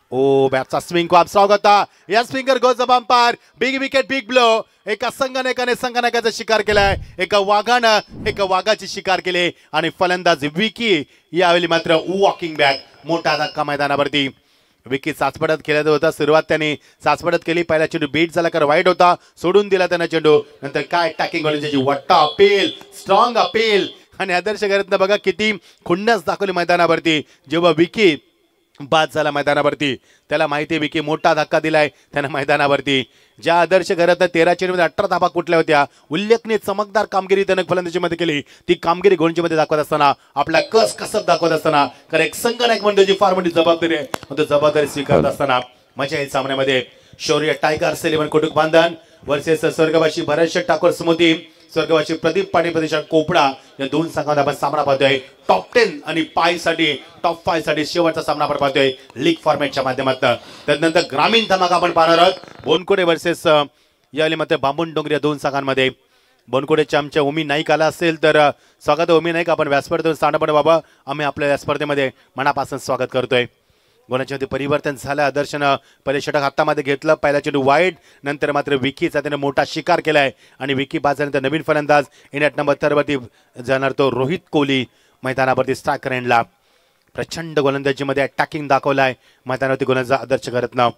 ओ बॅटचा स्विंग खूप स्ट्रॉंग होता. या swinger goes the bumper. Big wicket, big blow. एका संघनायकाने संघनायकाचा शिकार केलाय. एका वाघानं एका वाघाची शिकार केले आणि फलंदाज विकी यावेळी मात्र वॉकिंग बॅक. मोठा धक्का मैदानावरती. विकी चाचपडत खेळत होता. सुरुवात त्याने चाचपडत केली. पहिला चेंडू बीट झाला कर वाईट होता. सोडून दिला त्यानं चेंडू. नंतर काय टॅकिंग गोलंदाजी, वट्टा अपील, स्ट्रॉंग अपील आणि आदर्श घरातनं बघा किती खुन्नस दाखवली मैदानावरती. जेव्हा विकी बाद झाला मैदानावरती त्याला माहिती आहे विकी मोठा धक्का दिलाय त्यानं मैदानावरती. ज्या आदर्श घरात तेरा चेंडूमध्ये अठरा धावा कुठल्या होत्या. उल्लेखनीय चमकदार कामगिरी त्यानं फलंदाजीमध्ये केली. ती कामगिरी गोलंदाजीमध्ये दाखवत असताना आपला कस कसब दाखवत असताना कारण एक संघनायक म्हणजे फार मोठी जबाबदारी आहे. तो जबाबदारी स्वीकारत असताना मजा येईल सामन्यामध्ये. Shaurya Tigers eleven Kotak Bandhan versus स्वर्गवासी भरत ठाकूर स्मृती. स्वर्गवासी प्रदीप पाटील प्रदेशात कोपडा या दोन संघांमध्ये आपण सामना पाहतोय. टॉप टेन आणि पाय साठी टॉप फाय साठी शेवटचा सामना आपण पाहतोय लीग फॉर्मॅटच्या माध्यमातून. त्यानंतर ग्रामीण धमाका आपण पाहणार आहोत. बोनकोडे वर्सेस यावेळी मात्र बांबून डोंगरी या दोन संघांमध्ये. बोनकोडेच्या आमच्या ओमी नाईक आला असेल तर स्वागत. ओमी नाईक आपण व्यासस्पर्धेतून सांडपणे बाबा आम्ही आपल्या व्यासस्पर्धेमध्ये मनापासून स्वागत करतोय. गोलांच्यामध्ये परिवर्तन झालं. आदर्शनं पहिले षटक हातामध्ये घेतलं. पहिला चेंडू वाईट. नंतर मात्र विकीचा त्याने मोठा शिकार केलाय आणि विकी बाद झाल्यानंतर नवीन फलंदाज इंडिया नंबर थर्डवरती जाणार तो रोहित कोहली मैदानावरती स्ट्रायकर एंडला. प्रचंड गोलंदाजीमध्ये अटॅकिंग दाखवलाय मैदानावरती गोलंदाज आदर्श घरातनं.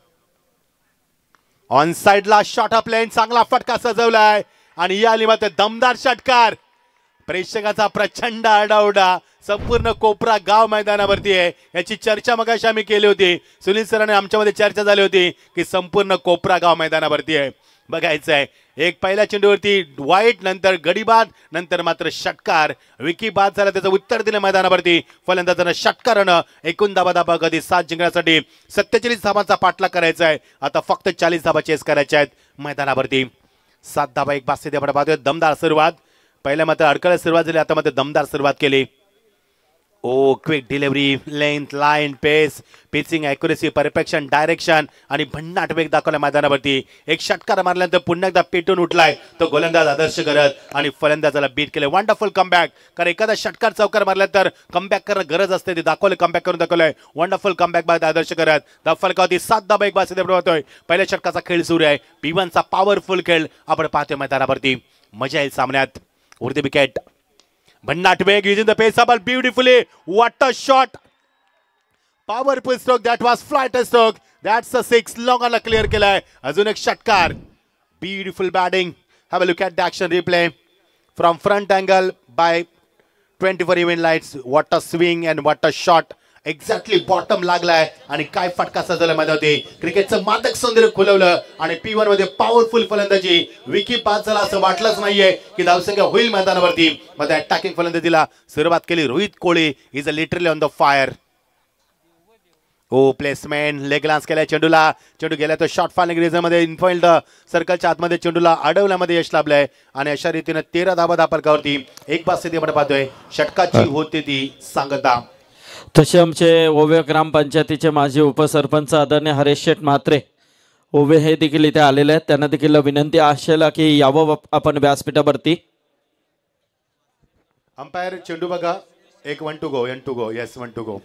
ऑन साइडला शॉट ऑफ लेन चांगला फटका सजवलाय आणि या आली मात्र दमदार षटकार. प्रेक्षकाचा प्रचंड आरडाओरडा. संपूर्ण कोपरा गाव मैदानावरती आहे. याची चर्चा मगाशी आम्ही केली होती. सुनील सरांनी आमच्यामध्ये चर्चा झाली होती की संपूर्ण कोपरा गाव मैदानावरती आहे. बघायचं आहे एक पहिल्या चेंडूवरती वाईट, नंतर गडीबाद, नंतर मात्र षटकार. विकी बाद झाला त्याचं उत्तर दिलं मैदानावरती. फलंदाजानं षटकारानं एकूण धाबा धाबा कधी सात जिंकण्यासाठी सत्तेचाळीस धाबांचा पाठलाग करायचा आहे. आता फक्त चाळीस धाबा चेस करायच्या आहेत मैदानावरती. सात धाबा एक बास्ती आपण पाहतोय. दमदार सुरुवात. पहिल्या मात्र अडकळत सुरुवात झाली. आता मात्र दमदार सुरुवात केली. Oh quick delivery, length, line, pace, pitching accuracy, perfection, direction आणि भन्नाट वेग दाखवला मैदानावरती. एक षटकार मारल्यानंतर पुन्हा एकदा पेटून उठलाय तो गोलंदाज आदर्श करत आणि फलंदाजाला बीट केले. Wonderful comeback. कारण एखादा षटकार चौकार मारल्यानंतर कमबॅक करणं गरज असते. ते दाखवलं, कमबॅक करून दाखवलंय. वंडरफुल कमबॅक बाद आदर्श करत. द फलकावती सात धाबा एक बास होतोय. पहिल्या षटकाचा खेळ सुरू आहे. पी वनचा पॉवरफुल खेळ आपण पाहतोय मैदानावरती. मजा येईल सामन्यात. उरते विकेट. भन्नाट वेग using the pace ball beautifully. What a shot! Powerful stroke. That was flight stroke. That's a six. Long on clear केलाय. अजून एक षटकार. Beautiful batting. Have a look at the action replay from front angle by twenty-four event lights. What a swing and what a shot. Exactly bottom लागलाय आणि काय फटका सजवला मैदानावरती. क्रिकेटचं मादक सौंदर्य खुलवलं आणि पी वन मध्ये पॉवरफुल फलंदाजी. विकी पास झाला असं वाटलंच नाहीये की धावसंख्या होईल मैदानावरती. मध्ये अटॅकिंग फलंदाजीला सुरुवात केली. Rohit Kohli is a literally on the fire. Oh placement, leg glance केलाय चेंडूला. चेंडू गेला तर शॉर्ट फॉलिंग रिझन मध्ये इनफिल्ड सर्कलच्या आतमध्ये चेंडूला अडवल्यामध्ये यश लाभलंय आणि अशा रीतीने तेरा धाबा धापरकावरती एक बास स्थिती आपण पाहतोय. षटकाची होती ती सांगता. तसे आमचे ओवे ग्रामपंचायतीचे माजी उपसरपंच आदरणीय हरेश शेठ म्हात्रे ओवे हे देखील इथे आलेले आहेत. त्यांना देखील विनंती असेल की यावं आपण व्यासपीठावरती. अंपायर चेंडू बघा. एक one two go one two go yes one two go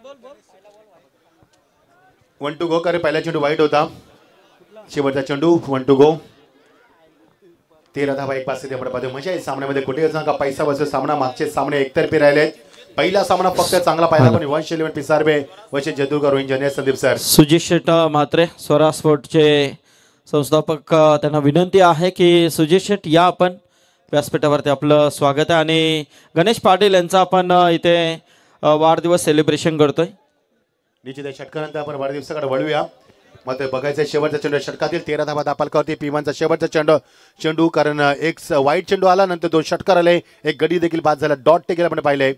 one two go करे पहिला चेंडू वाईट होता. शेवटचा चेंडू वन टू गो. तेरा धावा एक पास तिथे पडतो. मजा आहे सामन्यामध्ये कुठे का पैसा बसतो. सामना मागचे सामने एकतर्फी राहिले. पहिला सामना फक्त चांगला पाहिला पण वंश इलेवन पिसारबे वंश जदुरकर रोहित जने संदीप सर. सुजित शेठ म्हात्रे स्वरा स्पोर्टचे संस्थापक त्यांना विनंती आहे की सुजित शेठ या आपण व्यासपीठावरती. आपलं स्वागत आहे. आणि गणेश पाटील यांचा आपण इथे वाढदिवस सेलिब्रेशन करतोय. निश्चित षटकानंतर आपण वाढदिवसाकडे वळूया. मग बघायचं शेवटचा चेंडू षटकातील तेरा धावा दापालकावरती पिवांचा शेवटचा चेंडू चेंडू कारण एक वाईट चेंडू आला नंतर दोन षटकार आले. एक गडी देखील बाद झाला. डॉट टेकेल आपण पाहिले.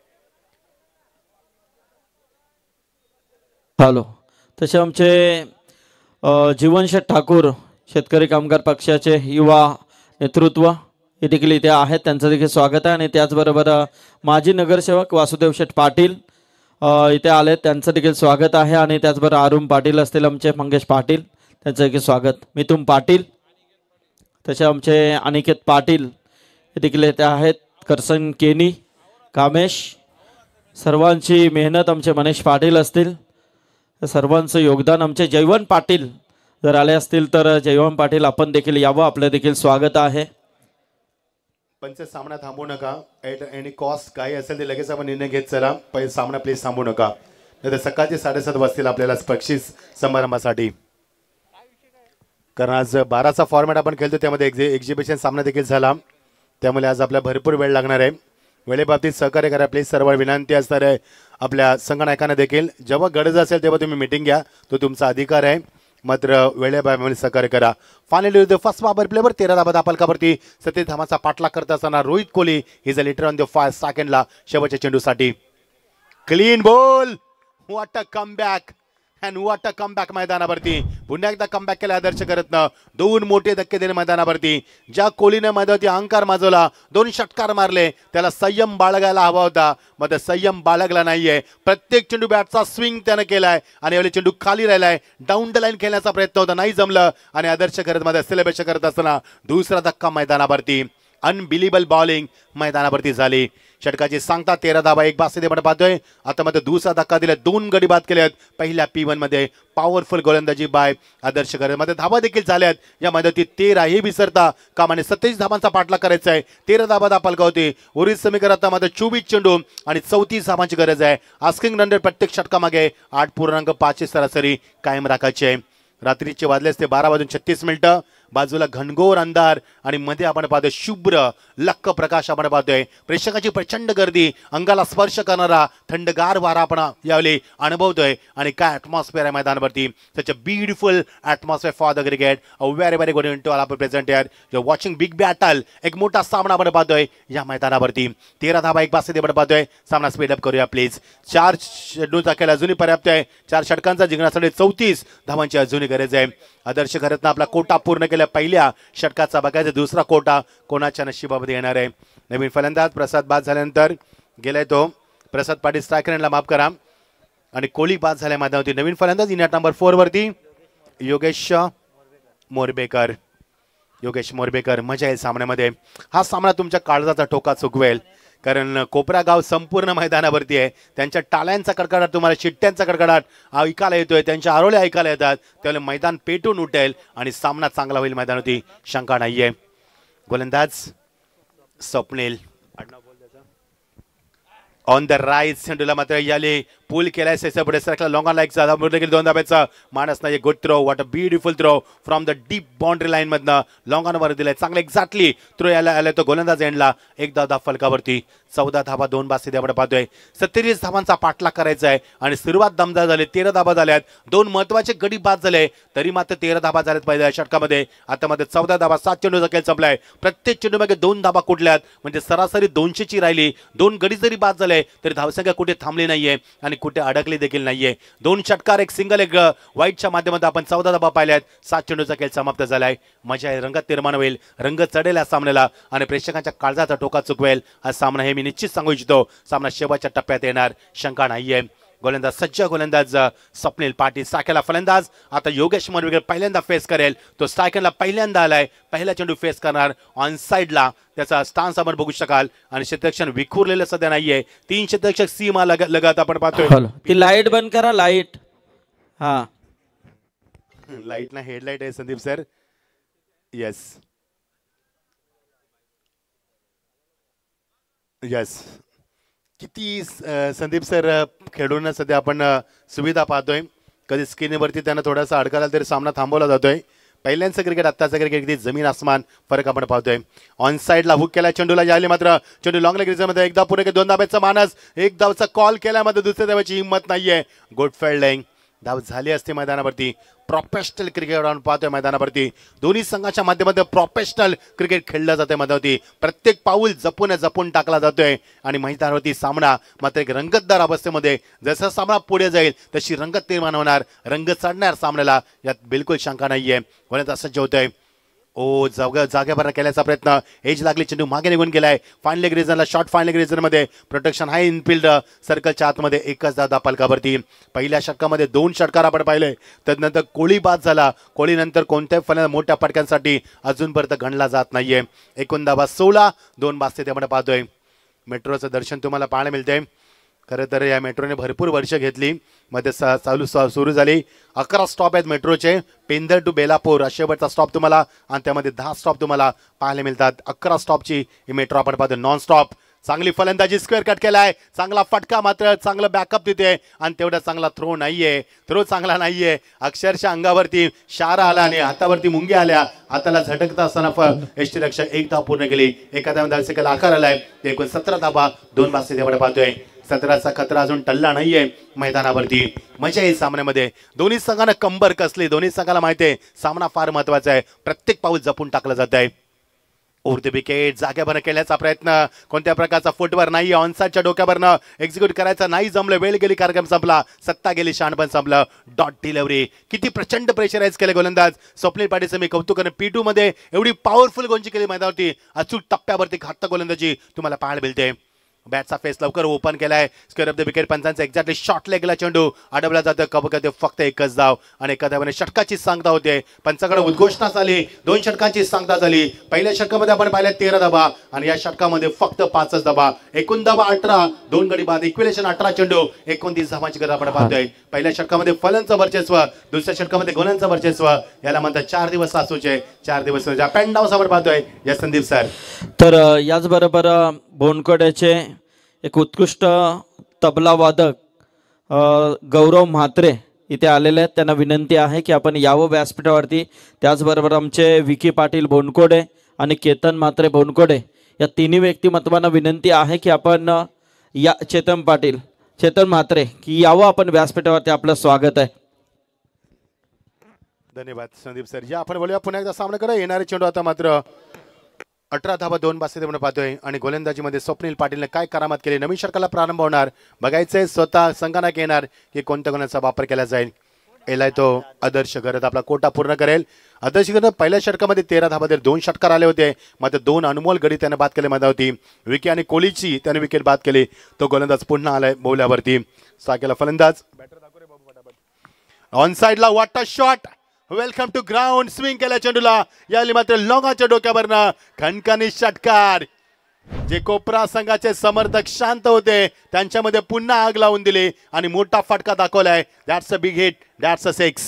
हॅलो तसे आमचे जीवनशेठ ठाकूर शेतकरी कामगार पक्षाचे युवा नेतृत्व हे देखील इथे आहेत. त्यांचं देखील स्वागत आहे. आणि त्याचबरोबर माजी नगरसेवक वासुदेव शेठ पाटील इथे आले. त्यांचं देखील स्वागत आहे. आणि त्याचबरोबर अरुण पाटील असतील आमचे मंगेश पाटील त्यांचं देखील स्वागत. मिथुन पाटील तसे आमचे अनिकेत पाटील हे देखील इथे आहेत. करसन केनी कामेश सर्वांची मेहनत आमचे मनीष पाटील असतील. सर्वांचं योगदान आमचे जयवंत पाटील जर आले असतील तर जयवंत पाटील आपण देखील यावं. आपलं देखील स्वागत आहे. पंच सामना थांबू नका. एट एनी कॉस्ट काही असेल ते लगेच आपण निर्णय घेत चला. पहिले सामना प्लीज थांबू नका नाही तर सकाळचे साडेसात वाजतील आपल्याला बक्षीस समारंभासाठी. कारण आज बाराचा फॉर्मॅट आपण खेळतो त्यामध्ये एक्झि एक्झिबिशन सामना देखील झाला त्यामुळे आज आपल्याला भरपूर वेळ लागणार आहे. वेळेबाबतीत सहकार्य करा प्लीज. सर्व विनंती असणार आहे आपल्या संगणकांना देखील. जेव्हा गरज असेल तेव्हा तुम्ही मीटिंग घ्या तो तुमचा अधिकार आहे. मात्र वेळेबाबतीत सहकार्य करा. फायनली फर्स्ट बाबर प्लेवर तेरा धाबा दापालकावरती सतीश धामाचा पाठलाग करत असताना Rohit Kohli is a literally on the fire सेकंडला शेवटच्या चेंडूसाठी clean ball. What a comeback and what a comeback मैदानावरती. पुन्हा एकदा कमबॅक केला आदर्श करतन. दोन मोठे धक्के दिले मैदानावरती. ज्या कोहलीने मैदानावरती अहंकार माजवला दोन षटकार मारले त्याला संयम बाळगायला हवा होता. मग संयम बाळगला नाहीये. प्रत्येक चेंडू बॅटचा स्विंग त्यानं केलाय आणि यावेळी चेंडू खाली राहिलाय. डाऊन द लाईन खेळण्याचा प्रयत्न होता नाही जमलं आणि आदर्श करत मध्ये सेलिब्रेशन करत असताना दुसरा धक्का मैदानावरती. अनबिलिबल बॉलिंग मैदानावरती झाली. षटकाची सांगता तेरा धाबा एक बास आपण पाहतोय. आता मध्ये दुसरा धक्का दिला. दोन गडी बाद केलेत पहिल्या पी वन मध्ये. पॉवरफुल गोलंदाजी बाय आदर्श करत मध्ये धाबा देखील झाल्यात या मध्ये तेरा हे विसरता कामाने सत्तेचाळीस धाबांचा पाठलाग करायचा आहे. तेरा धाबा दापालका होती. उर्वरित समीकरण मध्ये चोवीस चेंडू आणि चौतीस धाबांची गरज आहे. आस्किंग रन प्रत्येक षटकामागे आठ पूर्णांक पाचशे सरासरी कायम राखायची आहे. रात्रीचे वाजले असते बारा वाजून छत्तीस मिनिटं. बाजूला घनघोर अंधार आणि मध्ये आपण पाहतोय शुभ्र लक्क प्रकाश आपण पाहतोय. प्रेक्षकाची प्रचंड गर्दी. अंगाला स्पर्श करणारा थंडगार वारा आपण यावेळी अनुभवतोय. आणि काय ॲटमॉस्फिअर आहे मैदानावरती. Such a beautiful atmosphere for the cricket. A very very good into all आपण प्रेझेंट यार यू वॉचिंग बिग बॅटल. एक मोठा सामना आपण पाहतोय या मैदानावरती. तेरा धाबा एक बास आपण पाहतोय. सामना स्पीडअप करूया प्लीज. चार षटकांचा खेळ अजूनही पर्याप्त आहे. चार षटकांचा जिंकण्यासाठी चौतीस धावांची अजूनही गरज आहे. आदर्श करतनं आपला कोटा पूर्ण केला. पहिल्या षटकाचा बघायचा दुसरा कोटा कोणाच्या नशिबामध्ये येणार आहे. नवीन फलंदाज प्रसाद बाद झाल्यानंतर गेलाय तो प्रसाद पाटील स्ट्रायकरला माफ करा आणि कोहली बाद झाल्या मैदानावरती. नवीन फलंदाज इनिंग नंबर फोर वरती योगेश मोरबेकर. योगेश मोरबेकर मजा येईल सामन्यामध्ये. हा सामना तुमच्या काळजाचा ठोका चुकवेल कारण कोपरा गाव संपूर्ण मैदानावरती आहे. त्यांच्या टाळ्यांचा कडकडाट तुम्हाला शिट्ट्यांचा कडकडाट ऐकायला येतोय. त्यांच्या आरोळे ऐकायला येतात. त्यावेळेला मैदान पेटून उठेल आणि सामना चांगला होईल मैदानावरती शंका नाहीये. गोलंदाज स्वप्नील ऑन द राईट चेंडूला मात्र याले पूल केलाय. पुढे सरकला लॉंग ऑन लाईकचा देखील दोन धाब्याचा मानस नाही. Good throw. What a beautiful throw from the deep boundary line मधनं लॉंग ऑन वर दिलाय. चांगला एक्झॅक्टली थ्रो यायला आलाय तो गोलंदाज एंडला. एक धाव फलकावरती. चौदा धाबा दोन बास आपण पाहतोय. सत्तेचाळीस धाबांचा पाठलाग करायचा आहे आणि सुरुवात दमदार झाली. तेरा धाबा झाल्यात. दोन महत्वाचे गडी बाद झाले तरी मात्र तेरा धाबा झाल्यात पहिल्या षटकामध्ये. आता मध्ये चौदा धाबा सात चेंडूचा खेळ संपलाय. प्रत्येक चेंडू मागे दोन धाबा कुठल्यात म्हणजे सरासरी दोनशे ची राहिली. दोन गडी जरी बाद झाले आहे तरी धावसंख्या कुठे थांबली नाहीये आणि कुठे अडकली देखील नाहीये. दोन षटकार एक सिंगल एक वाईटच्या माध्यमातून आपण चौदा धावा पाहिल्यात. सात चेंडूचा खेळ समाप्त झालाय. मजा आहे, रंगत निर्माण होईल, रंग चढेल या सामन्याला आणि प्रेक्षकांच्या काळजाचा टोका चुकवेल हा सामना हे मी निश्चित सांगू इच्छितो. सामना शेवटच्या टप्प्यात येणार, शंका नाहीये. गोलंदाज सज्ज गोलंदाज स्वप्नील पाटील, साकेला फलंदाज. आता योगेश मनविकर पहिल्यांदा फेस करेल. तो स्ट्रायकरला पहिल्यांदा आलाय, पहिला चेंडू फेस करणार ऑन साइडला. त्याचा स्टान्स आपण बघू शकाल आणि क्षेत्ररक्षण विखुरलेलं सध्या नाहीये. तीन क्षेत्ररक्षक सीमा लग लगत आपण पाहतोय. ती लाईट बंद करा, लाईट. हा लाईट ना हेडलाईट आहे संदीप सर. येस येस किती संदीप सर खेळून सध्या आपण सुविधा पाहतोय. कधी स्क्रीनवरती त्यांना थोडासा अडकाला तरी सामना थांबवला जातोय. पहिल्यांचं क्रिकेट आत्ताचं क्रिकेट किती जमीन आसमान फरक आपण पाहतोय. ऑन साइडला हुक केला चेंडूला, यायला मात्र चेंडू लॉंग लेग मध्ये एकदा पुढे दोन धाब्याचा मानस, एक धावचा कॉल केला मात्र दुसऱ्या धाव्याची हिंमत नाहीये. गुड फिल्डिंग, धाव झाली असते मैदानावरती. प्रोफेशनल क्रिकेट आपण पाहतोय मैदानावरती. दोन्ही संघाच्या माध्यमातून प्रोफेशनल क्रिकेट खेळलं जातंय मैदानावरती. प्रत्येक पाऊल जपून जपून टाकला जातोय आणि मैदानावरती सामना मात्र एक रंगतदार अवस्थेमध्ये. जसा सामना पुढे जाईल तशी रंगत निर्माण होणार, रंग चढणार सामन्याला, यात बिलकुल शंका नाहीये. गोलंदाज सज्ज होतोय. ओ जागा जागेवर केल्याचा प्रयत्न, एज लागली, चेंडू मागे निघून गेलाय. फाईन लेग रिजनला शॉर्ट फाईन लेग रिजन मध्ये प्रोटेक्शन हाय इनफिल्ड सर्कलच्या आतमध्ये एकच दादा पलकावरती. पहिल्या षटकामध्ये दोन षटकार आपण पाहिले, त्यानंतर कोळी बाद झाला. कोळी नंतर कोणत्याही फलंदाज मोठ्या फटक्यांसाठी अजूनपर्यंत गणला जात नाहीये. एकूण धावा सोळा, दोन बास्ते आपण पाहतोय. मेट्रोचं दर्शन तुम्हाला पाहायला मिळतंय. खरं तर या मेट्रोने भरपूर वर्ष घेतली, मध्ये चालू सुरू झाली. अकरा स्टॉप आहेत मेट्रोचे, पेंदर टू बेलापूर शेवटचा स्टॉप तुम्हाला आणि त्यामध्ये दहा स्टॉप तुम्हाला पाहायला मिळतात. अकरा स्टॉपची ही मेट्रो आपण पाहतो नॉन स्टॉप. चांगली फलंदाजी, स्क्वेअर कट केलाय, चांगला फटका, मात्र चांगलं बॅकअप तिथे आणि तेवढा चांगला थ्रो नाहीये. थ्रो चांगला नाहीये, अक्षरशः अंगावरती शारा आला आणि हातावरती मुंग्या आल्या. हाताला झटकता असताना यष्टी रक्षक एक धाव पूर्ण केली. एखाद्या धावसेकला आकार आलाय. एकूण सतरा धावा, दोन बास्ते तेवढे पाहतोय. सतराचा खतरा अजून टल्ला नाहीये मैदानावरती. मजा येईल सामन्यामध्ये. दोन्ही संघांना कंबर कसली, दोन्ही संघाला माहिती आहे सामना फार महत्वाचा आहे. प्रत्येक पाऊल जपून टाकलं जात आहे. ओव्हर द विकेट, जागेवर केल्याचा प्रयत्न, कोणत्या प्रकारचा फुटवर नाही. ऑनसाइडच्या डोक्यावरनं एक्झिक्यूट करायचा नाही जमलं. वेळ गेली, कार्यक्रम संपला, सत्ता गेली, शहाणपण संपलं. Dot delivery. किती प्रचंड प्रेशराईज केले गोलंदाज स्वप्नील पाटीलचं मी कौतुक करेन. पी टू मध्ये एवढी पॉवरफुल गोंजी केली मैदानावरती. अचूक टप्प्यावरती घातक गोलंदाजी तुम्हाला पाहायला मिळते. बॅटचा फेस लवकर ओपन केलाय. Square off the wicket. पंचांचा एक्झॅक्टली शॉर्ट लेगला चेंडू अडवला जातं. कब करते फक्त एकच धाव आणि एका धावाने षटकाची सांगता होते. पंचाकडे उद्घोषणा झाली, दोन षटकांची सांगता झाली. पहिल्या षटकामध्ये आपण पाहिल्या तेरा धावा आणि या षटकामध्ये फक्त पाचच धावा. एकूण धावा अठरा, दोन गडी बाद, इक्वेलेशन अठरा चेंडू, एकोणतीस धावांची गरज आपण पाहतोय. पहिल्या षटकामध्ये फलंदाचं वर्चस्व, दुसऱ्या षटकामध्ये गोलांचं वर्चस्व. याला म्हणतात चार दिवस सासूचे, चार दिवस अप अँड डाऊन आपण पाहतोय. या संदीप सर, तर याचबरोबर बोनकोड्याचे एक उत्कृष्ट तबला वादक गौरव म्हात्रे इथे आलेले आहेत. त्यांना विनंती आहे की आपण यावं व्यासपीठावरती. त्याचबरोबर आमचे विकी पाटील बोनकोडे आणि केतन म्हात्रे बोनकोडे या तिन्ही व्यक्तिमत्वांना विनंती आहे की आपण या चेतन पाटील चेतन म्हात्रे की यावं आपण व्यासपीठावरती. आपलं स्वागत आहे. धन्यवाद संदीप सर. या आपण बोलूया पुन्हा एकदा सामना करा. येणारे चेंडू आता मात्र अठरा धावा, दोन बास्ते आपण पाहतोय आणि गोलंदाजीमध्ये स्वप्नील पाटीलने काय करामत केली. नवीन षटकाला प्रारंभ होणार, बघायचंय स्वतः संगणक येणार की कोणत्या गुणाचा वापर केला जाईल. एलाय तो आदर्श करत आपला कोटा पूर्ण करेल. आदर्श करत पहिल्या षटकामध्ये तेरा धावामध्ये दोन षटकार आले होते, मात्र दोन अनमोल गडी त्याने बाद केले मध्ये होती. विकी आणि कोहलीची त्याने विकेट बाद केली. तो गोलंदाज पुन्हा आलाय बोल्यावरती. साकेला फलंदाज ऑन साइडला, what a shot, welcome to ground. Swing केला चेंडूला, याली मात्र लॉंगाच्या डोक्यावरनं खणखणी षटकार. जे कोपरा संघाचे समर्थक शांत होते त्यांच्यामध्ये पुन्हा आग लावून दिली आणि मोठा फटका दाखवलाय. That's a big hit, that's a six.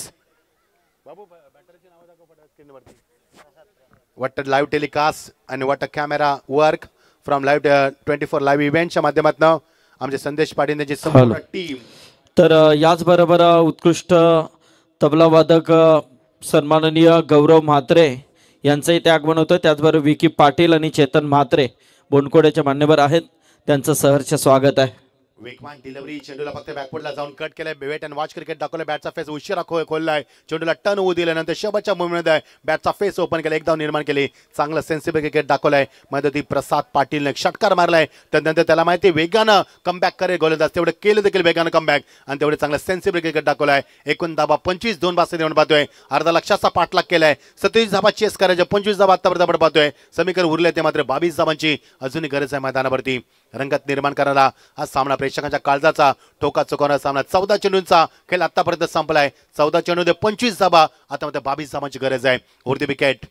What a live telecast आणि what a camera work from live twenty four live इव्हेंटच्या माध्यमातून आमचे संदेश पाटील यांची संपूर्ण टीम. तर याचबरोबर उत्कृष्ट तबला वादक सन्माननीय गौरव म्हात्रे यांचं इथे आगमन होतं. त्याचबरोबर विकी पाटील आणि चेतन म्हात्रे बोनकोड्याचे मान्यवर आहेत, त्यांचं सहर्ष स्वागत आहे. वेगवान डिलिव्हरी, चेंडूला फक्त बॅकफुटला जाऊन कट केलाय. वेट अँड वॉच क्रिकेट दाखवलं. बॅटचा फेस उशिरा खो खोललाय. चेंडूला टर्न होऊ दिल्यानंतर शेवटच्या मुवमेंटमध्ये बॅटचा फेस ओपन केला. एक धाव निर्माण केली. चांगलं सेन्सिबल क्रिकेट दाखवलाय मध्ये प्रसाद पाटीलने षटकार मारलाय. त्यानंतर त्याला माहिती वेगानं कमबॅक करेल गोलंदाज, तेवढं केलं देखील वेगानं कमबॅक आणि तेवढे चांगलं सेन्सिबल क्रिकेट दाखवलाय. एकूण धाबा पंचवीस, दोन बासे देऊन पाहतोय. अर्धा लक्षाचा पाठलाग केलाय. सत्तावीस धाबा चेस करायच्या, पंचवीस धाबा आतापर्यंत आपण पाहतोय. समीकरण उरले ते मात्र बावीस धाबांची अजूनही गरज आहे मैदानावरती रंगत निर्माण करायला. हा सामना प्रेक्षकांच्या काळजाचा ठोका चुकवणारा सामना. चौदा चेंडूंचा खेळ आतापर्यंत संपलाय. चौदा चेंडू पंचवीस धाबा, आता मध्ये बावीस धाबांची गरज आहे. उरती विकेट.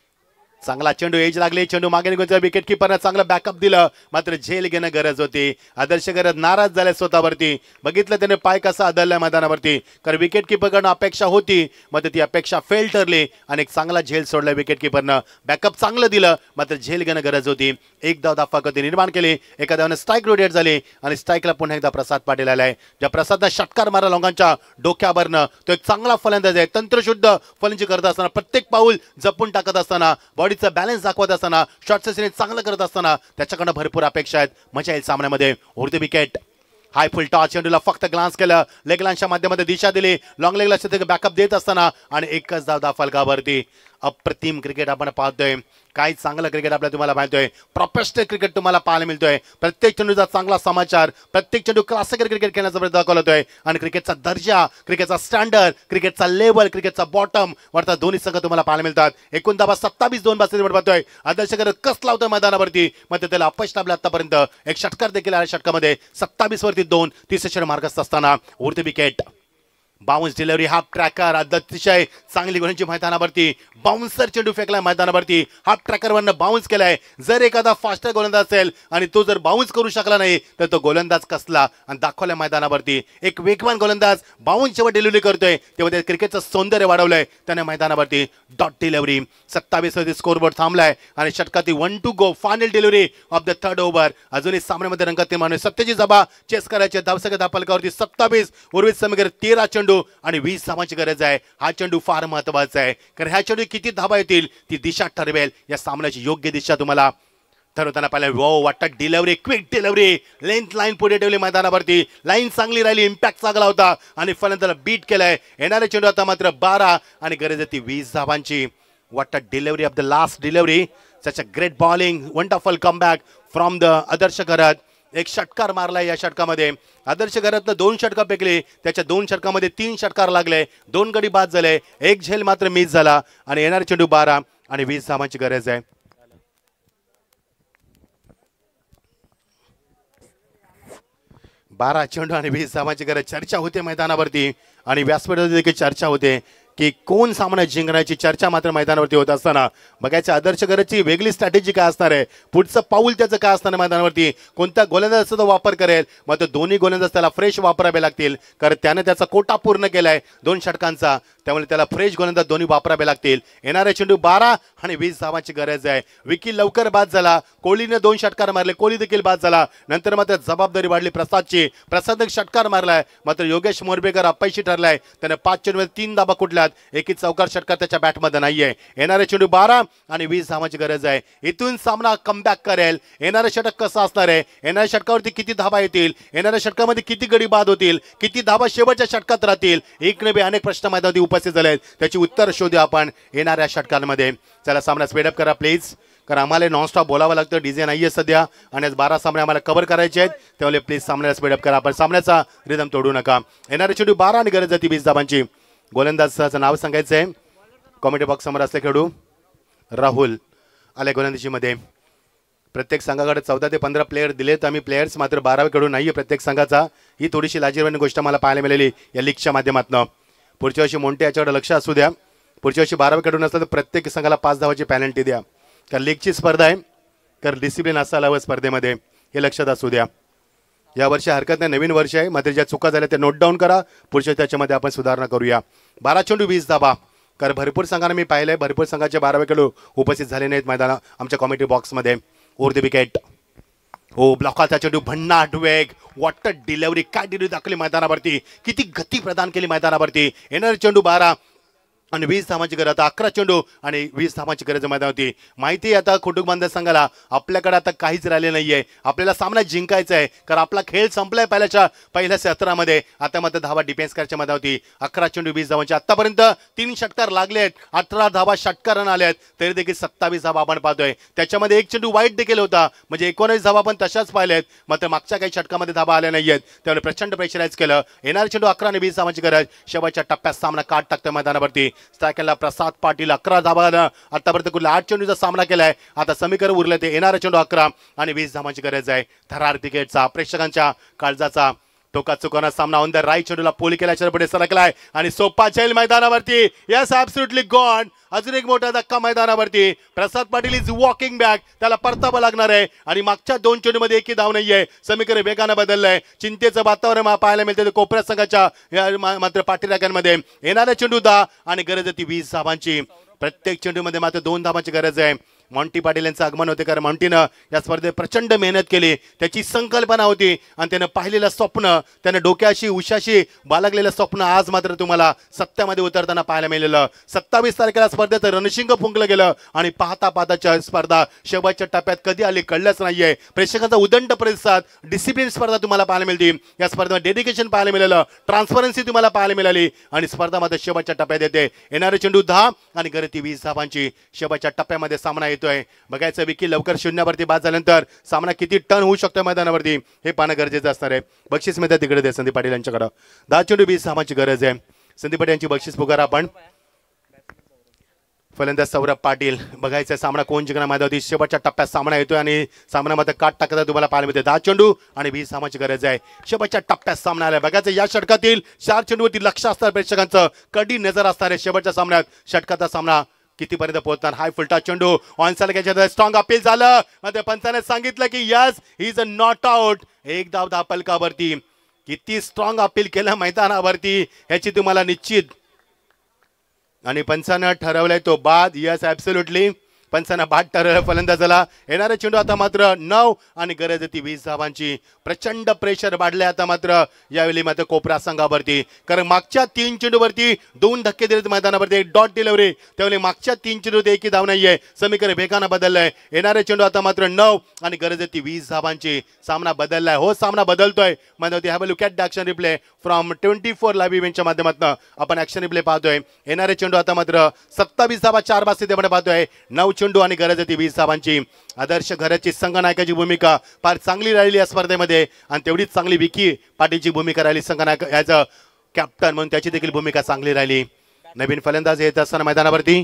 चांगला चेंडू एज लागले. चेंडू मागे निघून विकेट किपरने चांगलं बॅकअप दिलं, मात्र झेल घेणं गरज होती. आदर्श गरज नाराज झाले स्वतःवरती. बघितलं त्याने पाय कसा आदळलाय मैदानावरती, कारण विकेट किपरकडनं अपेक्षा होती, मात्र ती अपेक्षा फेल ठरली आणि एक चांगला झेल सोडलाय विकेट किपरनं. बॅकअप चांगलं दिलं, मात्र झेल घेणं गरज होती. एक धाव दाफाकती निर्माण केली. एका धावाने स्ट्राईक रोटेट झाली आणि स्ट्राईकला पुन्हा एकदा प्रसाद पाटील आलाय. ज्या प्रसादनं षटकार मारा लोकांच्या डोक्यावरनं, तो एक चांगला फलंदाज आहे. तंत्रशुद्ध फलंदाजी करत असताना, प्रत्येक पाऊल जपून टाकत असताना, बॉडीचं बॅलन्स दाखवत असताना, शॉर्ट सेशन चांगलं करत असताना त्याच्याकडनं भरपूर अपेक्षा आहेत. मजा येईल सामन्यामध्ये. उरते विकेट. हाय फुल टॉस. चेंडूला फक्त ग्लान्स केलं. लेग लाईनच्या माध्यमामध्ये दिशा दिली. लॉंग लेगला बॅकअप देत असताना आणि एकच धाव दाफलकावरती. अप्रतिम क्रिकेट आपण पाहतोय. काय चांगलं क्रिकेट आपल्याला तुम्हाला माहितोय. प्रोफेशनल क्रिकेट तुम्हाला पाहायला मिळतोय. प्रत्येक चेंडूचा चांगला समाचार, प्रत्येक चेंडू क्लासिकल क्रिकेट खेळण्याचा प्रयत्न दाखवतोय आणि क्रिकेटचा दर्जा, क्रिकेटचा स्टँडर्ड, क्रिकेटचा लेवल, क्रिकेटचा बॉटम वरता दोन्ही संघ तुम्हाला पाहायला मिळतात. एकूण धाबा सत्तावीस, दोन बासे पाहतोय. आदर्श गरज कस लावतोय मैदानावरती, मग त्याला अपयश लाभलं आतापर्यंत. एक षटकार देखील आल्या षटकामध्ये. सत्तावीस वरती दोन, तिसरे षटक मार्गस्थ असताना उरते wicket. Bounce delivery, half tracker, अतिशय चांगली गोलंदाजी मैदानावरती. बाउन्सर चेंडू फेकलाय मैदानावरती. हाफ ट्रॅकरवरनं बाउन्स केलाय. जर एखादा फास्टर गोलंदाज असेल आणि तो जर बाउन्स करू शकला नाही तर तो गोलंदाज कसला आणि दाखवलाय मैदानावरती. एक वेगवान गोलंदाज बाउन्स जेव्हा डिलिव्हरी करतोय तेव्हा त्या क्रिकेटचं सौंदर्य वाढवलंय त्याने मैदानावरती. Dot delivery. सत्तावीस वरती स्कोरबोर्ड थांबलाय आणि षटकाती one two go. Final delivery of the third over. अजूनही सामन्यामध्ये रंगत निर्माण. सत्तेची जबा चेस करायचे. धावसंख्या धापलकावरती सत्तावीस, उर्वरित समीकरण तेरा चेंडू आणि वीस धावांची गरज आहे. हा चेंडू फार महत्वाचा आहे, कारण ह्या चेंडू किती धावा येतील ती दिशा ठरवेल. या सामन्याची योग्य दिशा तुम्हाला ठरवताना पाहिजे. वो वाटत delivery, quick delivery, length line पुढे ठेवली मैदानावरती. लाईन चांगली राहिली, इम्पॅक्ट चांगला होता आणि फलंदाजाला बीट केलाय. येणारे चेंडू आता मात्र बारा आणि गरज आहे ती वीस धावांची. वाटत delivery of the last delivery. Such a great bowling, wonderful comeback from the Adarsh गरज. एक षटकार मारलाय या षटकामध्ये. आदर्श घरातनं दोन षटका फेकले, त्याच्या दोन षटकामध्ये तीन षटकार लागले, दोन गडी बाद झाले, एक झेल मात्र मिस झाला आणि येणारे चेंडू बारा आणि वीस धावांची गरज आहे. बारा चेंडू आणि वीस धावांची गरज. चर्चा होते मैदानावरती आणि व्यासपीठावर देखील चर्चा होते की कोण सामना जिंकण्याची चर्चा मात्र मैदानावरती होत असताना बघायचं आदर्श गरजची वेगळी स्ट्रॅटेजी काय असणार आहे, पुढचं पाऊल त्याचं काय असणार मैदानावरती, कोणत्या गोलंदाजाचा तो वापर करेल. मात्र दोन्ही गोलंदाज त्याला फ्रेश वापरावे लागतील, कारण त्याने त्याचा कोटा पूर्ण केलाय दोन षटकांचा, त्यामुळे त्याला फ्रेश गोलंदाज दोन्ही वापरावे लागतील. येणारे चेंडू बारा आणि वीस धावांची गरज आहे. विकी लवकर बाद झाला, कोहलीने दोन षटकार मारले, कोहली देखील बाद झाला. नंतर मात्र जबाबदारी वाढली प्रसादची, प्रसादने षटकार मारलाय, मात्र योगेश मोरबेकर अपयशी ठरलाय. त्याने पाच चेंडूमध्ये तीन धाबा कुठल्यात, एकही चौकार षटकार त्याच्या बॅटमध्ये नाहीये. येणारे चेंडू बारा आणि वीस धावांची गरज आहे. इथून सामना कमबॅक करेल. येणारे षटक कसं असणार आहे, येणाऱ्या षटकावरती किती धाबा येतील, येणाऱ्या षटकामध्ये किती गडी बाद होतील, किती धाबा शेवटच्या षटकात राहतील, एक नवे अनेक प्रश्न मैदानावरती उपस्थित झाले आहेत. त्याची उत्तर शोधूया आपण येणाऱ्या षटकांमध्ये. चला सामना स्पीडअप करा प्लीज, कारण आम्हाला नॉनस्टॉप बोलावं लागतं, डीजे नाहीये सध्या आणि आज बारा सामने आम्हाला कव्हर करायचे आहेत, त्यामुळे प्लीज सामन्याला स्पीडअप करा. आपण सामन्याचा रिदम तोडू नका. येणारे चेंडू बारा आणि गरज आहे वीस धाबांची. गोलंदाजाचं नाव सांगायचं आहे, कॉमेडी बॉक्स समोर असले खेळू राहुल आले गोलंदाजीमध्ये. प्रत्येक संघाकडे चौदा ते पंधरा प्लेयर दिलेत आम्ही, प्लेयर्स मात्र बारा खेळू नाहीये प्रत्येक संघाचा. ही थोडीशी लाजीरवाणी गोष्ट मला पाहायला मिळाली या लीगच्या माध्यमातून. पुढच्या वर्षी मोंटे याच्याकडे लक्ष असू द्या. पुढच्या वर्षी बारावे खेळून असलं तर प्रत्येक संघाला पाच धावाची पॅनल्टी द्या, कारण लीगची स्पर्धा आहे, कारण डिसिप्लिन असायला हवं स्पर्धेमध्ये, हे लक्षात असू द्या. या वर्षी हरकत नाही, नवीन वर्ष आहे, मात्र ज्या चुका झाल्या त्या नोट डाऊन करा, पुढच्या त्याच्यामध्ये आपण सुधारणा करूया. बारा चेंडू वीस धाबा, कारण भरपूर संघांना मी पाहिलंय, भरपूर संघाचे बारावे खेळू उपस्थित झाले नाहीत मैदाना आमच्या कॉमेडी बॉक्समध्ये. Over the wicket. हो ब्लॉकाचा चेंडू, भन्नाट वेग, वॉटर डिलिव्हरी, काय डिलिव्हरी दाखवली मैदानावरती, किती गती प्रदान केली मैदानावरती. येणारे चेंडू बारा आणि वीस धावांची गरज. आता अकरा चेंडू आणि वीस धावांची गरज मैदान होती. माहिती आहे आता खोटूक बांधव संघाला आपल्याकडे आता काहीच राहिले नाहीये. आपल्याला सामना जिंकायचा आहे कारण आपला खेळ संपलाय पहिल्याच्या पहिल्या सत्रामध्ये. आता मात्र धावा डिफेन्स करायच्या मैदान होती. अकरा चेंडू वीस धावांची. आतापर्यंत तीन षटकार लागले आहेत, अठरा धावा षटकारानं आल्या आहेत, तरी देखील सत्तावीस धावा आपण पाहतोय. त्याच्यामध्ये एक चेंडू वाईट देखील होता, म्हणजे एकोणीस धावा पण तशाच पाहिल्यात. मात्र मागच्या काही षटकामध्ये धावा आल्या नाहीयेत, त्यामुळे प्रचंड प्रेशराईज केलं. येणारे चेंडू अकरा आणि वीस धावांची गरज. शेवटच्या टप्प्यात सामना काट टाकतोय मैदानावरती. स्ट्रायकरला प्रसाद पाटील अकरा धावानं आतापर्यंत कुठला आठ चेंडूचा सामना केलाय. आता समीकरण उरलं ते येणारा चेंडू अकरा आणि वीस धावांची गरज आहे. थरार क्रिकेटचा प्रेक्षकांच्या काळजाचा टोका चुकवणार सामना ऑन द राईट चेंडूला पोली केल्याच्या पुढे सरकलाय आणि सोपा झेल मैदानावरती. Yes absolutely gone. अजून एक मोठा धक्का मैदानावरती. Prasad Patil is walking back. त्याला परतावा लागणार आहे आणि मागच्या दोन चेंडूमध्ये एकही धाव नाहीये. समीकरण वेगानं बदललंय. चिंतेचं वातावरण पाहायला मिळते कोपऱ्या संघाच्या मात्र पाठीराख्यांमध्ये. येणाऱ्या चेंडू दहा आणि गरज ती वीस धावांची. प्रत्येक चेंडूमध्ये मात्र दोन धावांची गरज आहे. मॉन्टी पाटील यांचं आगमन होते कारण मॉन्टीनं या स्पर्धेत प्रचंड मेहनत केली. त्याची संकल्पना होती आणि त्यानं पाहिलेलं स्वप्न, त्यानं डोक्याशी उशाशी बाळगलेलं स्वप्न आज मात्र तुम्हाला सत्यामध्ये उतरताना पाहायला मिळालेलं. सत्तावीस तारखेला स्पर्धेचं रणशिंग फुंकलं गेलं आणि पाहता पाहताच्या स्पर्धा शेवटच्या टप्प्यात कधी आली कळलंच नाहीये. प्रेक्षकांचा उदंड प्रतिसाद, डिसिप्लिन स्पर्धा तुम्हाला पाहायला मिळते. या स्पर्धेमध्ये डेडिकेशन पाहायला मिळालं, ट्रान्सपरन्सी तुम्हाला पाहायला मिळाली आणि स्पर्धा मात्र शेवटच्या टप्प्यात येते. येणारे चेंडू दहा आणि गरज ती वीस धावांची. शेवटच्या टप्प्यामध्ये सामना येतोय. बघायचं विकी लवकर शून्यावरती बाद झाल्यानंतर सामना किती टर्न होऊ शकतो मैदानावरती हे पाहणं गरजेचं असणार आहे. बक्षीस मिळतात तिकडे दे संदीप पाटील यांच्याकडे. दहा चेंडू वीस धावांची गरज आहे. संदीप पाटील यांची बक्षीस पुकार आपण. फलंदाज सौरभ पाटील. बघायचं सामना कोण जिंकणार मैदानावरती. शेवटच्या टप्प्यात सामना येतोय आणि सामना मात्र काट टाकता तुम्हाला पाहायला मिळते. दहा चेंडू आणि वीस धावांची गरज आहे. शेवटच्या टप्प्यात सामना आलाय. बघायचं या षटकातील चार चेंडूवरती लक्ष असणार प्रेक्षकांचं, कधी नजर असणार आहे शेवटच्या सामन्यात. षटकाचा सामना कितीपर्यंत पोहोचणार. हाय फुलटा चेंडू ऑन साइड घ्यायच्या स्ट्रॉंग अपील झालं. मध्ये पंचाने सांगितलं की yes he is a not out. एक धाव दहा पलकावरती. किती स्ट्रॉंग अपील केलं मैदानावरती ह्याची तुम्हाला निश्चित. आणि पंचानं ठरवलंय तो बाद. यस ॲब्सोल्युटली पंचानं बाद ठरवलं फलंदाजाला. येणारे चेंडू आता मात्र नऊ आणि गरज ती वीस धावांची. प्रचंड प्रेशर वाढले आता मात्र यावेळी मात्र कोपरा संघावरती, कारण मागच्या तीन चेंडूवरती दोन धक्के दिलेत मैदानावरती. एक डॉट डिलिव्हरी, त्यावेळी मागच्या तीन चेंडूत एकही धाव नाहीये. समीकरण वेगानं बदललंय. येणारे चेंडू आता मात्र नऊ आणि गरज ती वीस धावांची. सामना बदललाय. हो सामना बदलतोय मैदानावरती. Have a look at the action replay from twenty four live इव्हेंटच्या माध्यमातून आपण ॲक्शन रिप्ले पाहतोय. येणारे चेंडू आता मात्र सत्तावीस धावा चार बाद स्थितीमध्ये पाहतोय. नऊ चेंडू आणि गरज ती वीस धावांची. आदर्श घराची संघनायकाची भूमिका फार चांगली राहिली या स्पर्धेमध्ये आणि तेवढीच चांगली विकी पाटीलची भूमिका राहिली संघनायक ॲज अ कॅप्टन म्हणून. त्याची देखील भूमिका चांगली राहिली. नवीन फलंदाज येत असताना मैदानावरती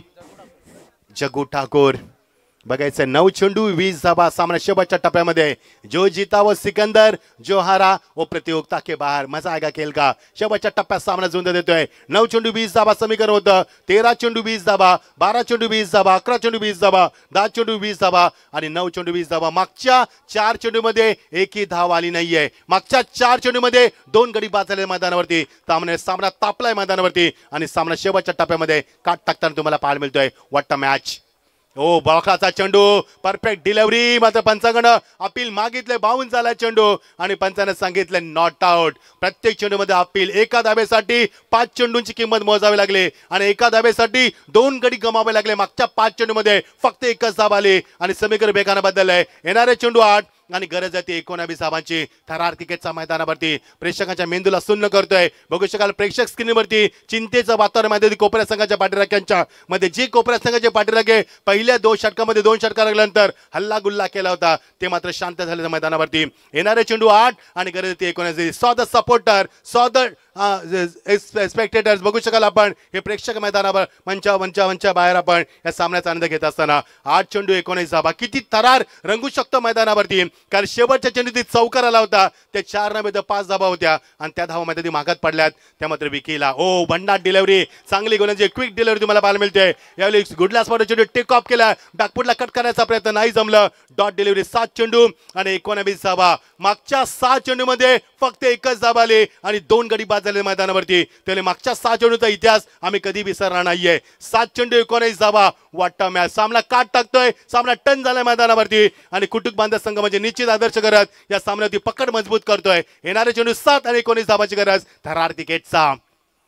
जग्गू ठाकूर. बघायचं नऊ चेंडू वीस धावा. सामना शेवटच्या टप्प्यामध्ये. जो जीता वो सिकंदर, जो हारा वो प्रतियोगिता के बाहर. मजा आएगा खेल का. शेवटच्या टप्प्यात सामना झुंज देतोय. नऊ चेंडू वीस धावा समीकरण होतं. तेरा चेंडू वीस धावा, बारा चेंडू वीस धावा, अकरा चेंडू वीस धावा, दहा चेंडू वीस धावा आणि नऊ चेंडू वीस धावा. मागच्या चार चेंडूमध्ये एकही धाव आली नाहीये. मागच्या चार चेंडूमध्ये दोन गडी बाद झाले मैदानावरती. त्यामुळे सामना तापलाय मैदानावरती आणि सामना शेवटच्या टप्प्यामध्ये काट टाकताना तुम्हाला पाहायला मिळतोय. वाटतं मॅच. ओ बॉकाचा चेंडू, परफेक्ट डिलिव्हरी. मात्र पंचांकडनं अपील मागितले, बावून झाला चेंडू आणि पंचाने सांगितले नॉट आउट. प्रत्येक चेंडूमध्ये अपील. एका धाब्यासाठी पाच चेंडूंची किंमत मोजावी लागली आणि एका धाब्यासाठी दोन गडी गमावे लागले. मागच्या पाच चेंडूमध्ये फक्त एकच धाव आली आणि समीकरण वेगानं बदललंय. येणारे चेंडू आठ आणि गरज आहे ती एकोणावीस धावांची. थरार क्रिकेटचा मैदानावरती प्रेक्षकांच्या मेंदूला सुन्न करतोय. बघू शकाल प्रेक्षक स्क्रीनवरती चिंतेचं वातावरण मध्ये कोपऱ्या संघाच्या पाठीराख्यांच्या मध्ये. जे कोपऱ्या संघाचे पाठीराखे पहिल्या दोन षटकामध्ये दोन षटका लागल्यानंतर हल्ला गुल्ला केला होता ते मात्र शांत झाले मैदानावरती. येणारे चेंडू आठ आणि गरज ती एकोणावीस. Saw the supporter, saw the spectators. बघू शकाल आपण हे प्रेक्षक मैदानावर मंचा मंचा मंचा बाहेर आपण या सामन्याचा आनंद घेत असताना. आठ चेंडू एकोणीस धावा. किती थरार रंगू शकतो मैदानावरती, कारण शेवटच्या चेंडू ती चौकार आला होता. ते चार नव्हे तर पाच धावा होत्या आणि त्या धावामध्ये ती मागात पडल्यात. त्या मात्र विकीला ओ भन्नाट डिलिव्हरी, चांगली गोलंदाजी, क्विक डिलिव्हरी तुम्हाला पाहायला मिळते. यावेळी गुडला स्पॉट चेंडू टेक ऑफ केला. बॅकफुटला कट करण्याचा प्रयत्न नाही जमलं. Dot delivery. सात चेंडू आणि एकोणावीस धावा. मागच्या सहा चेंडूमध्ये फक्त एकच धावा आली आणि दोन गडी बाद झाले मैदानावरती. त्याने मागच्या सहा चेंडूचा इतिहास आम्ही कधी विसरणार नाहीये. सात चेंडू एकोणीस धावा. वाटतं मॅच. सामना काट टाकतोय. सामना टन झालाय मैदानावरती आणि कुटुंब बांधव संघ म्हणजे निश्चित आदर्श करत या सामन्यावरती पकड मजबूत करतोय. येणारे चेंडू सात आणि एकोणीस धावाची गरज थरार क्रिकेटचा.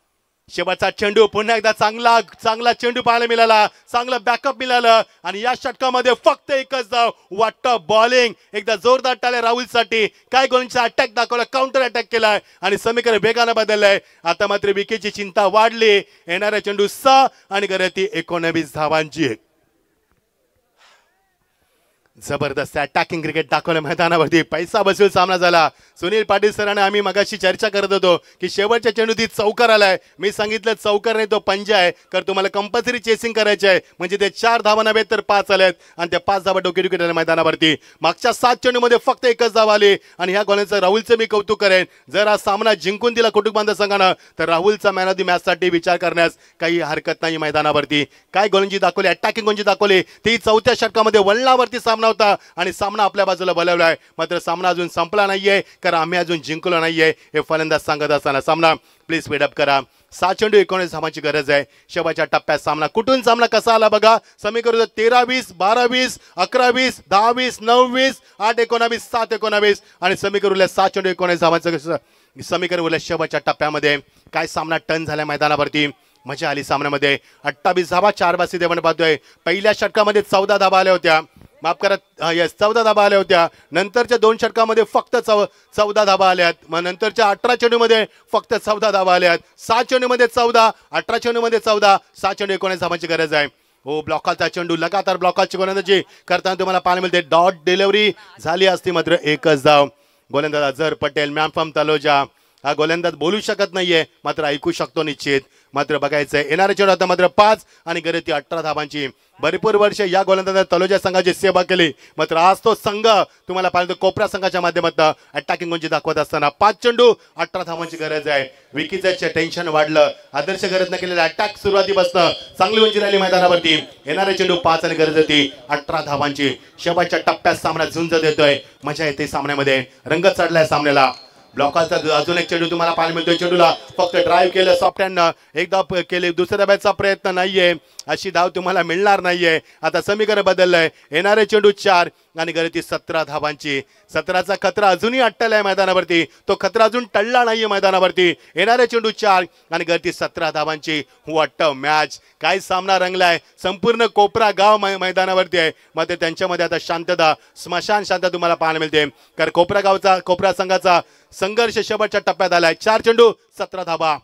शेवटचा चेंडू पुन्हा एकदा चांगला चांगला चेंडू पाहायला मिळाला, चांगलं बॅकअप मिळालं आणि या षटकामध्ये फक्त एकच धाव. वाटतं बॉलिंग एकदा जोरदार टाळ्या राहुलसाठी. काय गोलंदाजीचा अटॅक दाखवला, काउंटर अटॅक केलाय आणि समीकरण वेगानं बदललंय. आता मात्र विकेटची चिंता वाढली. येणारा चेंडू सहा आणि गरती एकोणवीस धावांची. जबरदस्त अटॅकिंग क्रिकेट दाखवलं मैदानावरती. पैसा बसून सामना झाला. सुनील पाटील सरांनी आम्ही मगाशी चर्चा करत होतो की शेवटच्या चेंडूत चौकार आलाय. मी सांगितलं चौकार नाही तो पंजा आहे, कारण तुम्हाला कंपल्सरी चेसिंग करायचे आहे. म्हणजे ते चार धावा नव्हे तर पाच आल्यात आणि त्या पाच धावा डोके विकेट आल्या मैदानावरती. मागच्या सात चेंडूमध्ये फक्त एकच धाव आली आणि ह्या गोलंदाज राहुलचं मी कौतुक करेन. जर हा सामना जिंकून दिला कुटुंब बांधव संघानं तर राहुलचा मॅन ऑफ द मॅच साठी विचार करण्यास काही हरकत नाही मैदानावरती. काय गोलंदाजी दाखवली, अटॅकिंग गोलंदाजी दाखवली. ती चौथ्या षटकामध्ये वळणावरती सामना होता आणि सामना आपल्या बाजूला बोलावलाय. मात्र सामना अजून संपला नाहीये, कारण आम्ही अजून जिंकलो नाहीये हे फलंदाज सांगत असताना सामना प्लीज स्पीडअप करा. सात चेंडू एकोणीस धावांची गरज आहे. शेवटच्या टप्प्यात सामना कुठून सामना कसा आला बघा. समीकरण तेरा वीस, बारा वीस, अकरा वीस, दहा वीस, नऊ वीस, आठ एकोणावीस, सात एकोणावीस आणि समीकरण सात चेंडू एकोणीस धावांचं समीकरण उरल्या. शेवटच्या टप्प्यामध्ये काय सामना टर्न झाल्या मैदानावरती. मजा आली सामन्यामध्ये. अठ्ठावीस धावा चार बासी देवण पाहतोय. पहिल्या षटकामध्ये चौदा धावा आल्या होत्या, माफ करा यस चौदा धाबा आल्या होत्या. नंतरच्या दोन षटकामध्ये फक्त चौ चौदा धाबा आल्यात. मग नंतरच्या अठरा चेंडूमध्ये फक्त चौदा धाबा आल्यात. सात चेंडूमध्ये चौदा, अठरा चेंडूमध्ये चौदा, सात चेंडू एकोणीस धावांची गरज आहे. हो ब्लॉकाचा चेंडू लगातार ब्लॉकाची गोलंदाजी करताना तुम्हाला पाहायला मिळते. डॉट डिलिव्हरी झाली असती मात्र एकच धाव. गोलंदाज अझर पटेल मॅन फ्रॉम तलोजा. हा गोलंदाज बोलू शकत नाहीये मात्र ऐकू शकतो निश्चित. मात्र बघायचंय येणाऱ्या चेंडू आता मात्र पाच आणि गरती अठरा धावांची. भरपूर वर्ष या गोलंदाजाने तलोजा संघाची सेवा केली, मात्र आज तो संघ तुम्हाला पाहिजे कोपरा संघाच्या माध्यमातून अटॅकिंग गुंजी दाखवत असताना पाच चेंडू अठरा धावांची गरज आहे. विकीचं टेन्शन वाढलं. आदर्श गरज न केलेला अटॅक सुरुवातीपासून चांगली उंची राहिली मैदानावरती. येणारे चेंडू पाच आणि गरज होती अठरा धावांची. शेवटच्या टप्प्यात सामना झुंज देतोय. मजा येते सामन्यामध्ये. रंग चढलाय सामन्याला. ब्लॉकाचा अजून एक चेंडू तुम्हाला पाहायला मिळतोय. चेंडूला फक्त ड्राईव्ह केलं सॉफ्ट हँडनं, एकदा केले दुसऱ्या धाब्याचा प्रयत्न नाहीये. अशी धाव तुम्हाला मिळणार नाहीये. आता समीकरण बदललंय. येणारे चेंडू चार आणि गरती सतरा धावांची. सतराचा खतरा अजूनही अट्टलाय मैदानावरती. तो खतरा अजून टळला नाहीये मैदानावरती. येणारे चेंडू चार आणि गरती सतरा धावांची. वाट मॅच. काय सामना रंगलाय. संपूर्ण कोपरा गाव मै मैदानावरती आहे. मात्र त्यांच्यामध्ये आता शांतता, स्मशान शांतता तुम्हाला पाहायला मिळते. कारण कोपरा गावचा कोपरा संघाचा संघर्ष शेवटच्या टप्प्यात आलाय. चार चेंडू सतरा धाबा.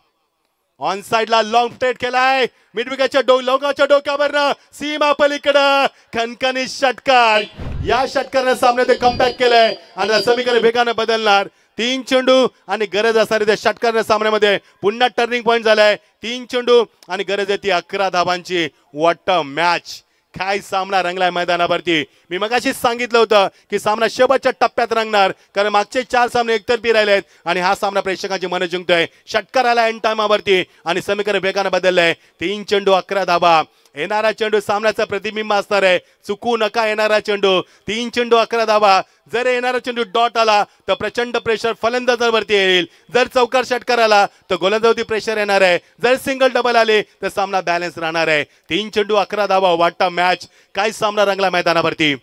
ऑन साइडला लॉंग स्ट्रेट केलाय. मिड विकेटच्या डो लोकांच्या डोक्यावर सीमा पलीकडं खनखनी षटकार. या षटकाराने सामन्यात कमबॅक केलंय आणि समीकरण वेगानं बदलणार. तीन चेंडू आणि गरज असणारी त्या षटकाराने सामन्यामध्ये पुन्हा टर्निंग पॉईंट झालाय. तीन चेंडू आणि गरज आहे ती अकरा धावांची. What a match. काय सामना रंगलाय मैदानावरती. मी मगाशीच सांगितलं होतं की सामना शेवटच्या टप्प्यात रंगणार, कारण मागचे चार सामने एकतर्फी राहिले आहेत आणि हा सामना प्रेक्षकांची मन जिंकतोय. षटकार आला एंड टाइमावरती आणि समीकरण वेगानं बदललंय. तीन चेंडू अकरा धाबा. येणारा चेंडू सामन्याचा प्रतिबिंब असणार आहे. चुकू नका येणारा चेंडू. तीन चेंडू अकरा धाबा. जर येणारा चेंडू डॉट आला तर प्रचंड प्रेशर फलंदाजावरती येईल. जर चौकार षटकार आला तर गोलंदाजावरती प्रेशर येणार आहे. जर सिंगल डबल आले तर सामना बॅलन्स राहणार आहे. तीन चेंडू अकरा धावा. वाटा मॅच. काय सामना रंगला मैदानावरती.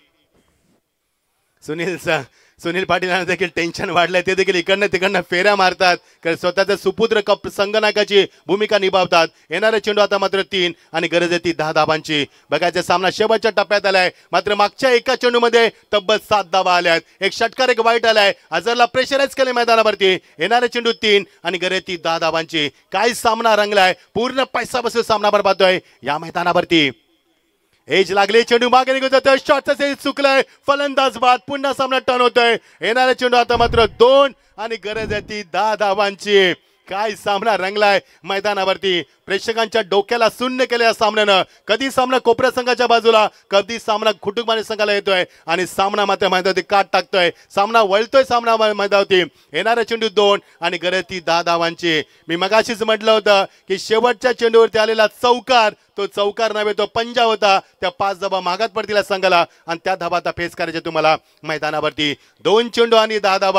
सुनील सुनील पाटील यांना देखील टेन्शन वाढलंय. ते देखील इकडनं तिकडनं फेऱ्या मारतात, कारण स्वतःचा सुपुत्र कप संगनायकाची भूमिका निभावतात. येणारे चेंडू आता मात्र तीन आणि गरज आहे ती दहा धावांची. बघायचा सामना शेवटच्या टप्प्यात आलाय. मात्र मागच्या एका चेंडूमध्ये तब्बल सात धावा आल्यात. एक षटकार एक वाईट आलाय. अझरला प्रेशराईज केले मैदानावरती. येणारे चेंडू तीन आणि गरज ती दहा धावांची. काय सामना रंगलाय. पूर्ण पैसा बसून सामना भर पाहतोय या मैदानावरती. एज लागली. चेंडू मागे निघून जातोय. शॉटचा एज चुकलाय. फलंदाज बाद. पुन्हा सामना टर्न होतोय. येणारा चेंडू आता मात्र दोन आणि गरज आहे ती दहा धावांची. काय सामना रंगलाय मैदानावरती. प्रेक्षकांच्या डोक्याला शून्य केले या सामन्यानं. कधी सामना कोपऱ्या संघाच्या बाजूला, कधी सामना कुटुंबाने संघाला येतोय आणि सामना मात्र मैदानावरती काट टाकतोय. सामना वळतोय सामना मैदानावरती. येणारा चेंडू दोन आणि गरज ती दहा धावांची. मी मगाशीच म्हटलं होतं की शेवटच्या चेंडूवरती आलेला चौकार तो चौकार नव्हे तो पंजा होता. त्या पाच धाबा मागात पडतील संघाला आणि त्या धाबा आता फेस करायचे तुम्हाला मैदानावरती. दोन चेंडू आणि दहा धाबा.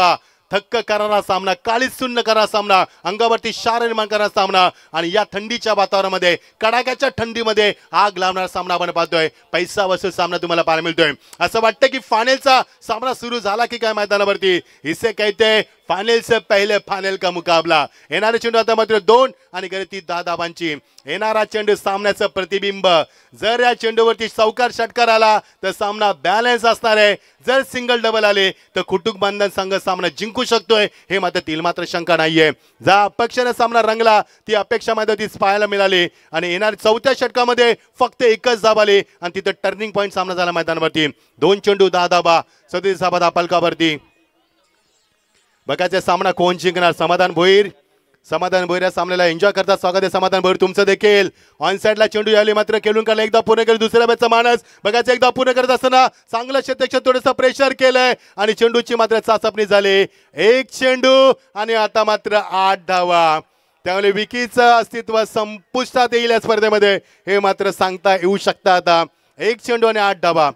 थक्क करणारा सामना, काळीच सुन्न करणारा सामना, अंगावरती शार निर्माण करणारा सामना आणि या थंडीच्या वातावरणामध्ये, कडाक्याच्या थंडीमध्ये आग लावणारा सामना आपण पाहतोय. पैसा वसूल सामना तुम्हाला पाहायला मिळतोय. असं वाटतं की फायनलचा सामना सुरू झाला की काय मैदानावरती. इसे कहते फाइनल से पहले फाइनल का मुकाबला. येणारे चेंडू आता मात्र दोन आणि गती दहा धावांची. येणारा चेंडू सामन्याचं प्रतिबिंब. जर या चेंडूवरती चौकार षटकार आला तर सामना बॅलन्स असणार आहे. जर सिंगल डबल आले तर कुटुंबबंधन संघ सामना जिंकू शकतोय हे मात्र तील मात्र शंका नाहीये. ज्या अपेक्षेने सामना रंगला ती अपेक्षा मध्ये तीच पाहायला मिळाली आणि येणाऱ्या चौथ्या षटकामध्ये फक्त एकच धाव आली आणि तिथं टर्निंग पॉईंट सामना झाला मैदानावरती. दोन चेंडू दहा धाबा, सदतीस धाबा दापलकावरती. बघायचा सामना कोण जिंकणार. समाधान भोईर, समाधान भोईर या सामन्याला एन्जॉय करता स्वागत आहे समाधान भोईर तुमचं देखील. ऑन साइडला चेंडू याली मात्र केलुनकरला एकदा पूर्ण केलं. दुसऱ्या बॅचचा मानस बघायचं एकदा पूर्ण करत असताना चांगलं क्षेत्ररक्षण थोडंसं प्रेशर केलंय आणि चेंडूची मात्र चाचपणी झाली. एक चेंडू आणि आता मात्र आठ धावा. त्यामुळे विकीचं अस्तित्व संपुष्टात येईल या स्पर्धेमध्ये हे मात्र सांगता येऊ शकतं. आता एक चेंडू आणि आठ धावा.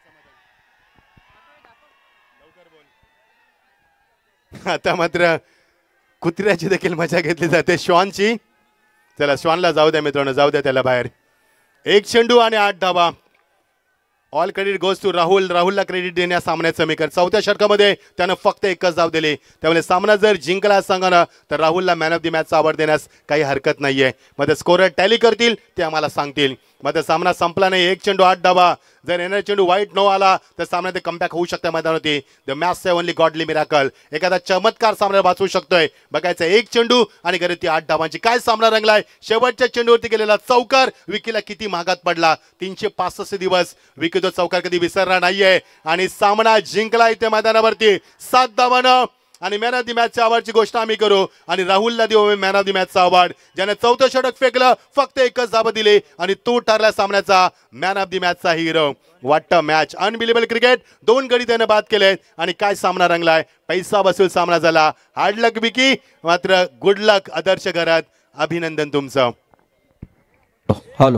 आता मात्र कुत्र्याची देखील मजा घेतली जाते श्वानची. चला श्वानला जाऊ द्या मित्रांनो, जाऊ द्या त्याला बाहेर. एक चेंडू आणि आठ धावा. All credit goes to Rahul. राहुलला क्रेडिट देण्या सामन्याचं मेकर. चौथ्या षटकामध्ये त्यानं फक्त एकच धाव दिली. त्यामुळे सामना जर जिंकला सांगा तर राहुलला मॅन ऑफ द मॅचचा अवॉर्ड देण्यास काही हरकत नाहीये. मध्ये स्कोरर टॅली करतील ते आम्हाला सांगतील. मध्ये सामना संपला नाही. एक चेंडू आठ धावा. जर येणारा चेंडू वाईट न आला तर सामन्यात कमबॅक होऊ शकतं मैदानावरती. The match only godly miracle. एखादा चमत्कार सामना वाचवू शकतोय. बघायचं एक चेंडू आणि गरती आठ धावांची. काय सामना रंगलाय. शेवटच्या चेंडूवरती गेलेला चौकार विकीला किती महागात पडला. तीनशे पासष्ट दिवस विकी तो चौकार कधी विसरणार नाहीये आणि सामना जिंकला इथे मैदानावरती सात धावानं. आणि मॅन ऑफ द मॅचच्या अवॉर्डची गोष्ट आम्ही करू आणि राहुलला देऊ मॅन ऑफ द मॅचचा अवॉर्ड. ज्याने चौथं षटक फेकलं, फक्त एकच धाव दिली आणि तो ठरला सामन्याचा मॅन ऑफ द मॅचचा हिरो. वाटतं मॅच अनबिलिव्हेबल क्रिकेट. दोन गडी त्यानं बाद केले आणि काय सामना रंगलाय. पैसा वसूल सामना झाला. हार्ड लक विकी, मात्र गुड लक आदर्श घरात. अभिनंदन तुमचं. हॅलो.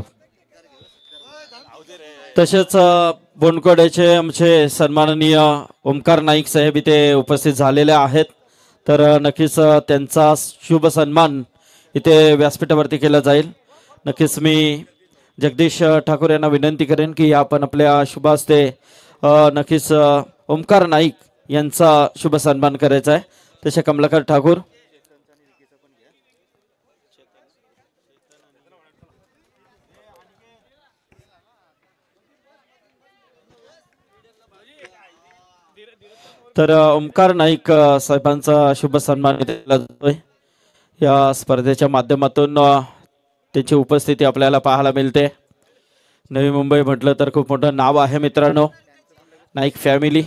तसेच बोनकोड्याचे आमचे सन्माननीय ओमकार नाईक साहेब इथे उपस्थित झालेले आहेत. तर नक्कीच त्यांचा शुभ सन्मान इथे व्यासपीठावरती केला जाईल. नक्कीच मी जगदीश ठाकूर यांना विनंती करेन की आपण आपल्या शुभ हस्ते नक्कीच ओमकार नाईक यांचा शुभ सन्मान करायचा आहे. तसे कमलाकर ठाकूर. तर ओमकार नाईक साहेबांचा शुभ सन्मान केला जातोय. या स्पर्धेच्या माध्यमातून त्यांची उपस्थिती आपल्याला पाहायला मिळते. नवी मुंबई म्हटलं तर खूप मोठं नाव आहे मित्रांनो. नाईक फॅमिली